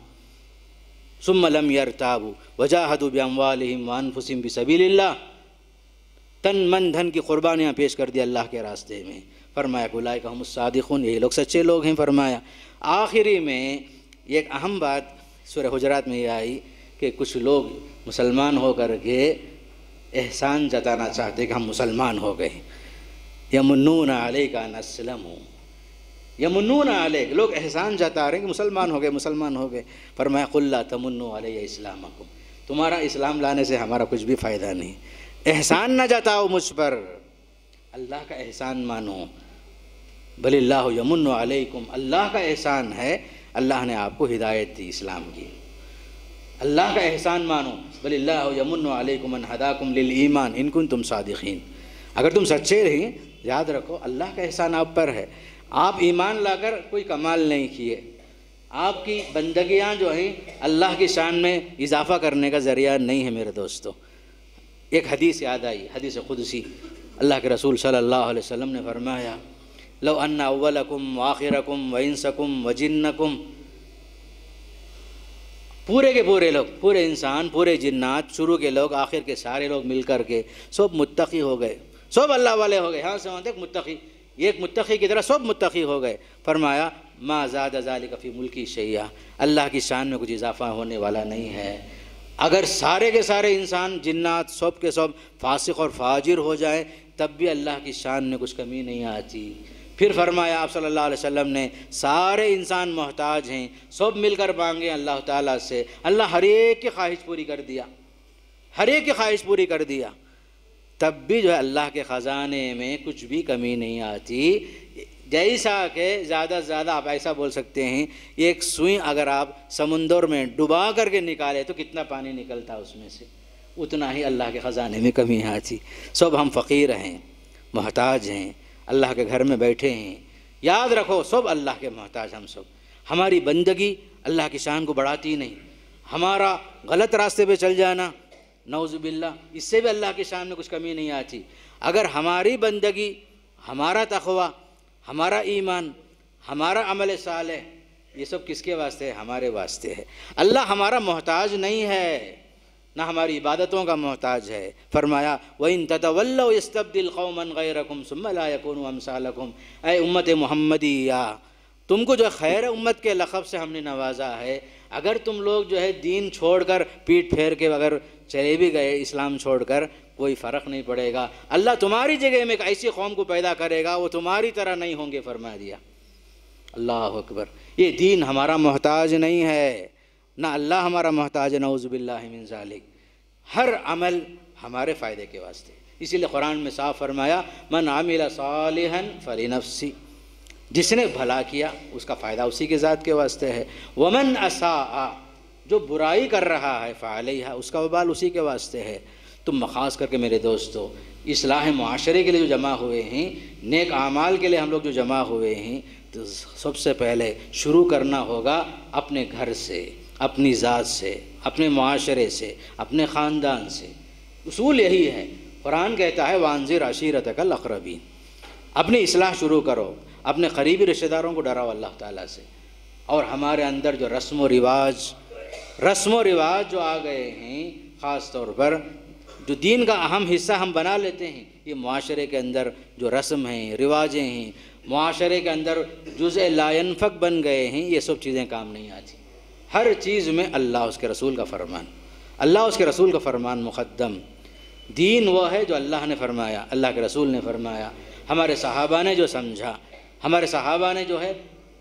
ثم لم يرتابوا وجاهدوا باموالهم وانفسهم بسبیل اللہ، تن من دھن کی قربانیاں پیش کر دی اللہ کے راستے میں. فرمایا اولئک هم الصادقون، یہی لوگ سچے لوگ ہیں. فرمایا آخری میں ایک اہم بات سورہ حجرات میں یہ آئی کہ کچھ لوگ مسلمان ہو کر کے احسان جتانا چاہتے کہ ہم مسلمان ہو گئے. یمنون علیک ان اسلموا، یمنون علیک، لوگ احسان جتا رہے ہیں کہ مسلمان ہو گئے مسلمان ہو گئے. فرمایا قل لا تمنوا علی اسلامکم، تمہارا اسلام لانے سے ہمارا کچھ بھی فائدہ نہیں. احسان نہ جتاؤ مجھ پر، اللہ کا احسان مانو. بل اللہ یمن علیکم، اللہ کا احسان ہے، اللہ نے آپ کو ہدایت دی اسلام کی. اللہ کا احسان مانو. بل اللہ یمن علیکم ان ہداکم للایمان ان کنتم صادقین. اگر تم سچے رہیں یاد رکھو اللہ کا احسان آپ پر ہے. آپ ایمان لا کر کوئی کمال نہیں کیے، آپ کی بندگیاں جو ہیں اللہ کی شان میں اضافہ کرنے کا ذریعہ نہیں ہے. میرے دوستو ایک حدیث یاد آئی، حدیث قدسی. اللہ کے رسول صلی اللہ علیہ وسلم نے فرمایا لو ان اولکم وآخرکم وانسکم وجنکم، پورے کے پورے لوگ، پورے انسان، پورے جنات، شروع کے لوگ آخر کے سارے لوگ مل کر کے سب متقی ہو گئے، سب اللہ والے ہو گئے. ہاں سے وہاں تک متقی، ایک متقی کی طرح سب متقی ہو گئے. فرمایا ما زاد ذالک فی ملکی شیئا، اللہ کی شان میں کچھ اضافہ ہونے والا نہیں ہے. اگر سارے کے سارے انسان جنات سب کے سب فاسق اور فاجر ہو جائیں تب بھی اللہ کی شان میں کچھ کمی نہیں آتی. پھر فرمایا آپ صلی اللہ علیہ وسلم نے سارے انسان محتاج ہیں، سب مل کر مانگیں اللہ تعالیٰ سے، اللہ ہر ایک کی خواہش پوری کر دیا، ہر ایک کی خواہش پوری کر دیا. تب بھی جو ہے اللہ کے خزانے میں کچھ بھی کمی نہیں آتی. جیسا کہ زیادہ سے زیادہ آپ ایسا بول سکتے ہیں ایک سوئی اگر آپ سمندر میں ڈبا کر کے نکالے تو کتنا پانی نکلتا اس میں سے، اتنا ہی اللہ کے خزانے میں کمی آتی. سب ہم فقیر ہیں، محتاج ہیں، اللہ کے گھر میں بیٹھے ہیں. یاد رکھو سب اللہ کے محتاج ہم سب. ہماری بندگی اللہ کی شان کو بڑھاتی نہیں. ہمارا غلط راستے پہ چل جانا نعوذ باللہ، اس سے بھی اللہ کی شان میں کچھ کمی نہیں آتی. اگر ہماری بندگی، ہمارا تقوی، ہمارا ایمان، ہمارا عمل صالح، یہ سب کس کے واسطے ہے؟ ہمارے واسطے ہے. اللہ ہمارا محتاج نہیں ہے، نہ ہماری عبادتوں کا محتاج ہے. فرمایا وَإِن تَتَوَلَّوْا يَسْتَبْدِلْ قَوْمًا غَيْرَكُمْ ثُمَّ لَا يَكُونُوا أَمْثَالَكُمْ. اے امت محمدیہ، تم کو جو خیر امت کے لقب سے ہم نے نوازا ہے، اگر تم لوگ جو ہے دین چھوڑ کر پیٹ پھیر کے اگر چلے بھی گئے اسلام چھوڑ کر، کوئی فرق نہیں پڑے گا. اللہ تمہاری جگہ میں ایک ایسی قوم کو پیدا کرے گا وہ تمہاری طرح نہیں ہوں گے. فرما دیا. اللہ اکبر. یہ دین ہمارا محتاج نہیں ہے، نہ اللہ ہمارا محتاج ہے، نعوذ باللہ من ذالک. ہر عمل ہمارے فائدے کے واسطے. اسی لیے قرآن میں صاف فرمایا من عمل صالحا فلنفسی، جس نے بھلا کیا اس کا فائدہ اسی کے ذات کے واسطے ہے. ومن اساء، جو برائی کر رہا ہے فعلیہا، اس کا وبال اسی کے واسطے ہے. تم خاص کر کے میرے دوستو اصلاح معاشرے کے لیے جو جمع ہوئے ہیں، نیک اعمال کے لیے ہم لوگ جو جمع ہوئے ہیں، تو سب سے پہلے شروع کرنا ہوگا اپنے گھر سے، اپنی ذات سے، اپنے معاشرے سے، اپنے خاندان سے. اصول یہی ہے. قرآن کہتا ہے وانذر عشیرتک الاقربین. اپنی اصلاح شروع کرو، اپنے قریبی رشتہ داروں کو ڈراؤ اللہ تعالیٰ سے. اور ہمارے اندر جو رسم و رواج رسم و رواج جو آ گئے ہیں، خاص طور پر جو دین کا اہم حصہ ہم بنا لیتے ہیں، یہ معاشرے کے اندر جو رسم ہیں، رواجیں ہیں، معاشرے کے اندر جزء لا ينفک بن گئے ہیں، یہ سب چیزیں کام نہیں آتی۔ ہر چیز میں اللہ اس کے رسول کا فرمان، اللہ اس کے رسول کا فرمان مقدم۔ دین وہ ہے جو اللہ نے فرمایا، اللہ کے رسول نے فرمایا، ہمارے صحابہ نے جو سمجھا، ہمارے صحابہ نے جو ہے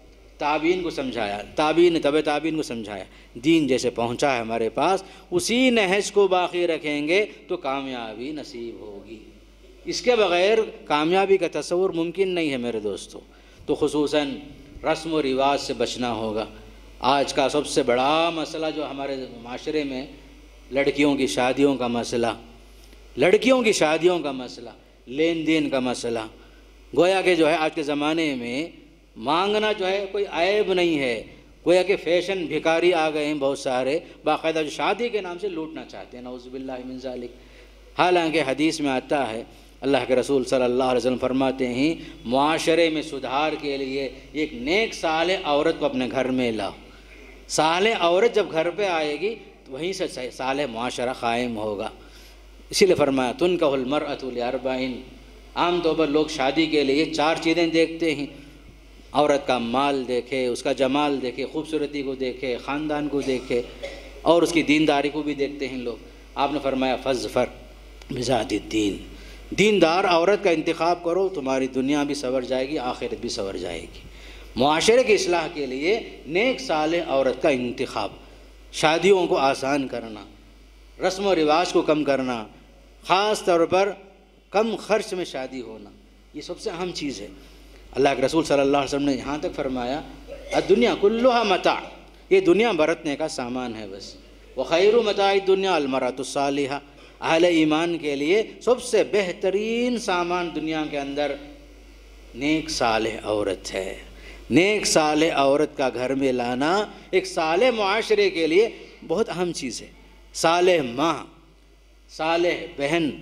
تابعین کو سمجھایا، تابعین نے تبع تابعین کو سمجھایا۔ دین جیسے پہنچا ہے ہمارے پاس، اسی نہج کو باقی رکھیں گے تو کامیابی نصیب ہوگی۔ اس کے بغیر کامیابی کا تصور ممکن نہیں ہے میرے دوستو۔ تو خصوصاً رسم و رواج سے بچنا ہوگا۔ آج کا سب سے بڑا مسئلہ جو ہمارے معاشرے میں، لڑکیوں کی شادیوں کا مسئلہ، لڑکیوں کی شادیوں کا مسئلہ، لین دین کا مسئلہ، گویا کہ جو ہے آج کے زمانے میں مانگنا جو ہے کوئی عیب نہیں ہے، گویا کہ فیشن بھکاری آ گئے ہیں بہت سارے، باقاعدہ جو شادی کے نام سے لوٹنا چاہتے ہیں، نعوذ باللہ من ذالک۔ حالانکہ حدیث میں آتا ہے، اللہ کے رسول صلی اللہ علیہ وسلم فرماتے ہیں، معاشرے میں سدھار کے لیے ایک نیک صالح عورت کو اپنے گھر میں لاؤ۔ صالح عورت جب گھر پہ آئے گی تو وہیں سے صالح معاشرہ قائم ہوگا۔ اسی لیے فرمایا تنکح المرأۃ لاربعین۔ عام طور پر لوگ شادی کے لیے چار چیزیں دیکھتے ہیں، عورت کا مال دیکھے، اس کا جمال دیکھے، خوبصورتی کو دیکھے، خاندان کو دیکھے، اور اس کی دینداری کو بھی دیکھتے ہیں لوگ۔ آپ نے فرمایا فاظفر بذات الدین، دیندار عورت کا انتخاب کرو، تمہاری دنیا بھی سنور جائے گی، آخرت بھی سنور جائے گی۔ معاشرے کی اصلاح کے لیے نیک صالح عورت کا انتخاب، شادیوں کو آسان کرنا، رسم و رواج کو کم کرنا، خاص طور پر کم خرچ میں شادی ہونا، یہ سب سے اہم چیز ہے۔ اللہ کے رسول صلی اللہ علیہ وسلم نے یہاں تک فرمایا الدنیا کلھا متاع، یہ دنیا برتنے کا سامان ہے بس۔ وخیر متاع الدنیا المرأۃ الصالحہ، اہل ایمان کے لیے سب سے بہترین سامان دنیا کے اندر نیک صالح عورت ہے۔ نیک صالح عورت کا گھر میں لانا ایک صالح معاشرے کے لیے بہت اہم چیز ہے۔ صالح ماں، صالح بہن،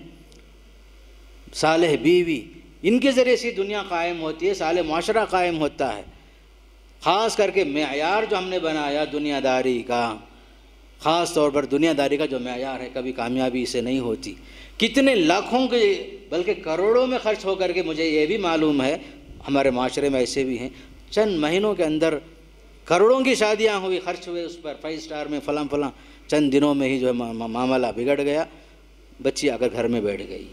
صالح بیوی، ان کے ذریعے سے دنیا قائم ہوتی ہے، صالح معاشرہ قائم ہوتا ہے۔ خاص کر کے معیار جو ہم نے بنایا دنیا داری کا، خاص طور پر دنیا داری کا جو معیار ہے، کبھی کامیابی سے نہیں ہوتی۔ کتنے لاکھوں کے بلکہ کروڑوں میں خرچ ہو کر کے، مجھے یہ بھی معلوم ہے ہمارے معاشرے میں ایسے بھی ہیں، چند مہینوں کے اندر کروڑوں کی شادیاں ہوئی، خرچ ہوئے اس پر، فائیو سٹار میں فلاں فلاں، چند دنوں میں ہی جو ہے معاملہ بگڑ گیا، بچی آ کر گھر میں بیٹھ گئی۔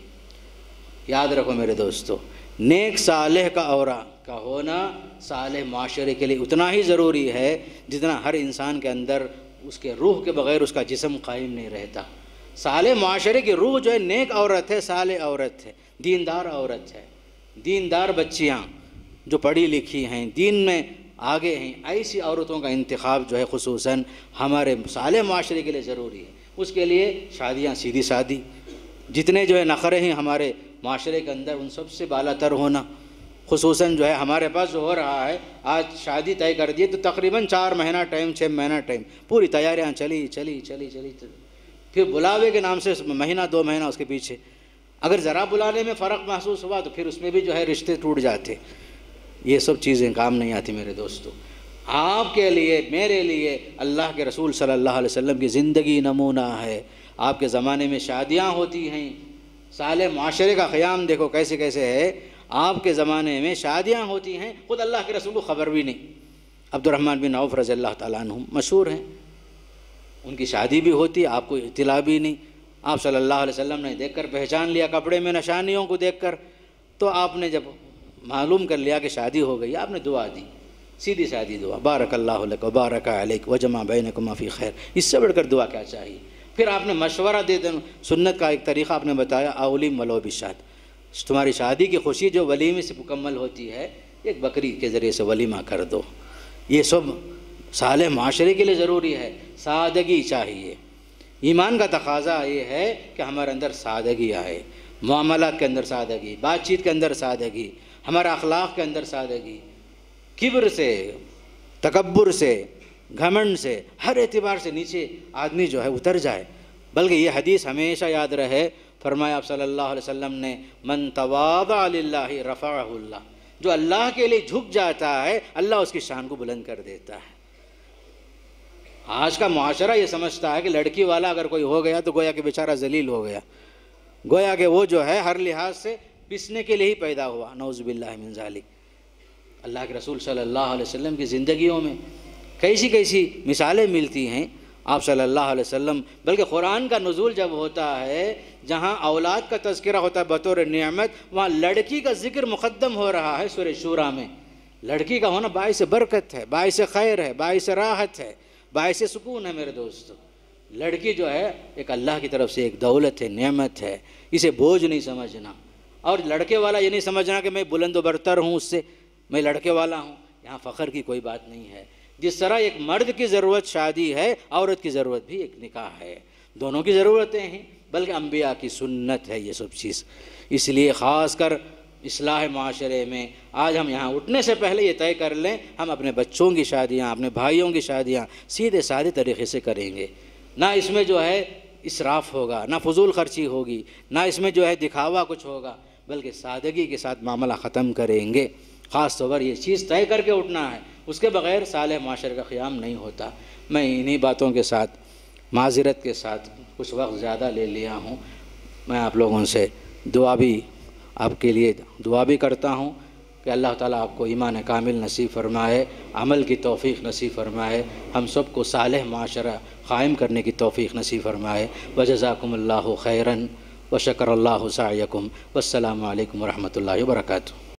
یاد رکھو میرے دوستو، نیک صالح کا عورا کا ہونا صالح معاشرے کے لیے اتنا ہی ضروری ہے جتنا ہر انسان کے اندر اس کے روح کے بغیر اس کا جسم قائم نہیں رہتا۔ صالح معاشرے کی روح جو ہے نیک عورت ہے، صالح عورت ہے، دیندار عورت ہے، دیندار بچیاں جو پڑھی لکھی ہیں، دین میں آگے ہیں، ایسی عورتوں کا انتخاب جو ہے خصوصاً ہمارے صالح معاشرے کے لیے ضروری ہے۔ اس کے لیے شادیاں سیدھی سادی، جتنے جو ہے نخرے ہیں ہمارے معاشرے کے اندر ان سب سے بالا تر ہونا، خصوصاً جو ہے ہمارے پاس جو ہو رہا ہے، آج شادی طے کر دی تو تقریباً چار مہینہ ٹائم، چھ مہینہ ٹائم، پوری تیاریاں چلی چلی چلی چلی پھر بلاوے کے نام سے مہینہ دو مہینہ اس کے پیچھے، اگر ذرا بلانے میں فرق محسوس ہوا تو پھر اس میں بھی جو ہے رشتے ٹوٹ جاتے۔ یہ سب چیزیں کام نہیں آتی میرے دوستو۔ آپ کے لیے، میرے لیے اللہ کے رسول صلی اللہ علیہ وسلم کی زندگی نمونہ ہے۔ آپ کے زمانے میں شادیاں ہوتی ہیں، صالح معاشرے کا قیام دیکھو کیسے کیسے ہے۔ آپ کے زمانے میں شادیاں ہوتی ہیں، خود اللہ کے رسول کو خبر بھی نہیں۔ عبد الرحمن بن عوف رضی اللہ تعالیٰ عنہ مشہور ہیں، ان کی شادی بھی ہوتی، آپ کو اطلاع بھی نہیں۔ آپ صلی اللہ علیہ وسلم نے دیکھ کر پہچان لیا، کپڑے میں نشانیوں کو دیکھ کر، تو آپ نے جب معلوم کر لیا کہ شادی ہو گئی، آپ نے دعا دی، سیدھی سادی دعا، بارک اللہ لک و بارک علیک وجمع بینکما فی خیر۔ اس سے بڑھ کر دعا کیا چاہیے؟ پھر آپ نے مشورہ دے دیں، سنت کا ایک طریقہ آپ نے بتایا، اولیم ولو بشات، تمہاری شادی کی خوشی جو ولیمے سے مکمل ہوتی ہے، ایک بکری کے ذریعے سے ولیمہ کر دو۔ یہ سب صالح معاشرے کے لیے ضروری ہے۔ سادگی چاہیے، ایمان کا تقاضا یہ ہے کہ ہمارے اندر سادگی آئے، معاملات کے اندر سادگی، بات چیت کے اندر سادگی، ہمارا اخلاق کے اندر سادگی، کبر سے، تکبر سے، گھمنڈ سے، ہر اعتبار سے نیچے آدمی جو ہے اتر جائے۔ بلکہ یہ حدیث ہمیشہ یاد رہے، فرمایا آپ صلی اللہ علیہ وسلم نے، من تواضع للہ رفعہ اللہ، جو اللہ کے لیے جھک جاتا ہے اللہ اس کی شان کو بلند کر دیتا ہے۔ آج کا معاشرہ یہ سمجھتا ہے کہ لڑکی والا اگر کوئی ہو گیا تو گویا کہ بیچارہ ذلیل ہو گیا، گویا کہ وہ جو ہے ہر لحاظ سے پسنے کے لیے ہی پیدا ہوا، نعوذ باللہ من ذالک۔ اللہ کے رسول صلی اللہ علیہ وسلم کی زندگیوں میں کیسی کیسی مثالیں ملتی ہیں آپ صلی اللہ علیہ وسلم، بلکہ قرآن کا نزول جب ہوتا ہے جہاں اولاد کا تذکرہ ہوتا ہے بطور نعمت، وہاں لڑکی کا ذکر مقدم ہو رہا ہے سورہ شورى میں۔ لڑکی کا ہونا باعث برکت ہے، باعث خیر ہے، باعث راحت ہے، باعث سکون ہے میرے دوستو۔ لڑکی جو ہے ایک اللہ کی طرف سے ایک دولت ہے، نعمت ہے، اسے بوجھ نہیں سمجھنا۔ اور لڑکے والا یہ نہیں سمجھنا کہ میں بلند و برتر ہوں اس سے، میں لڑکے والا ہوں، یہاں فخر کی کوئی بات نہیں ہے۔ جس طرح ایک مرد کی ضرورت شادی ہے، عورت کی ضرورت بھی ایک نکاح ہے، دونوں کی ضرورتیں ہیں، بلکہ انبیاء کی سنت ہے یہ سب چیز۔ اس لیے خاص کر اصلاح معاشرے میں آج ہم یہاں اٹھنے سے پہلے یہ طے کر لیں ہم اپنے بچوں کی شادیاں، اپنے بھائیوں کی شادیاں سیدھے سادے طریقے سے کریں گے، نہ اس میں جو ہے اسراف ہوگا، نہ فضول خرچی ہوگی، نہ اس میں جو ہے دکھاوا کچھ ہوگا، بلکہ سادگی کے ساتھ معاملہ ختم کریں گے۔ خاص طور پر یہ چیز طے کر کے اٹھنا ہے، اس کے بغیر صالح معاشرے کا قیام نہیں ہوتا۔ میں انہی باتوں کے ساتھ معذرت کے ساتھ کچھ وقت زیادہ لے لیا ہوں، میں آپ لوگوں سے دعا بھی آپ کے لیے دعا بھی کرتا ہوں کہ اللہ تعالیٰ آپ کو ایمان کامل نصیب فرمائے، عمل کی توفیق نصیب فرمائے، ہم سب کو صالح معاشرہ قائم کرنے کی توفیق نصیب فرمائے۔ وجزاکم اللہ خیراً وشکر اللہ سعیکم والسلام علیکم ورحمۃ اللہ وبرکاتہ۔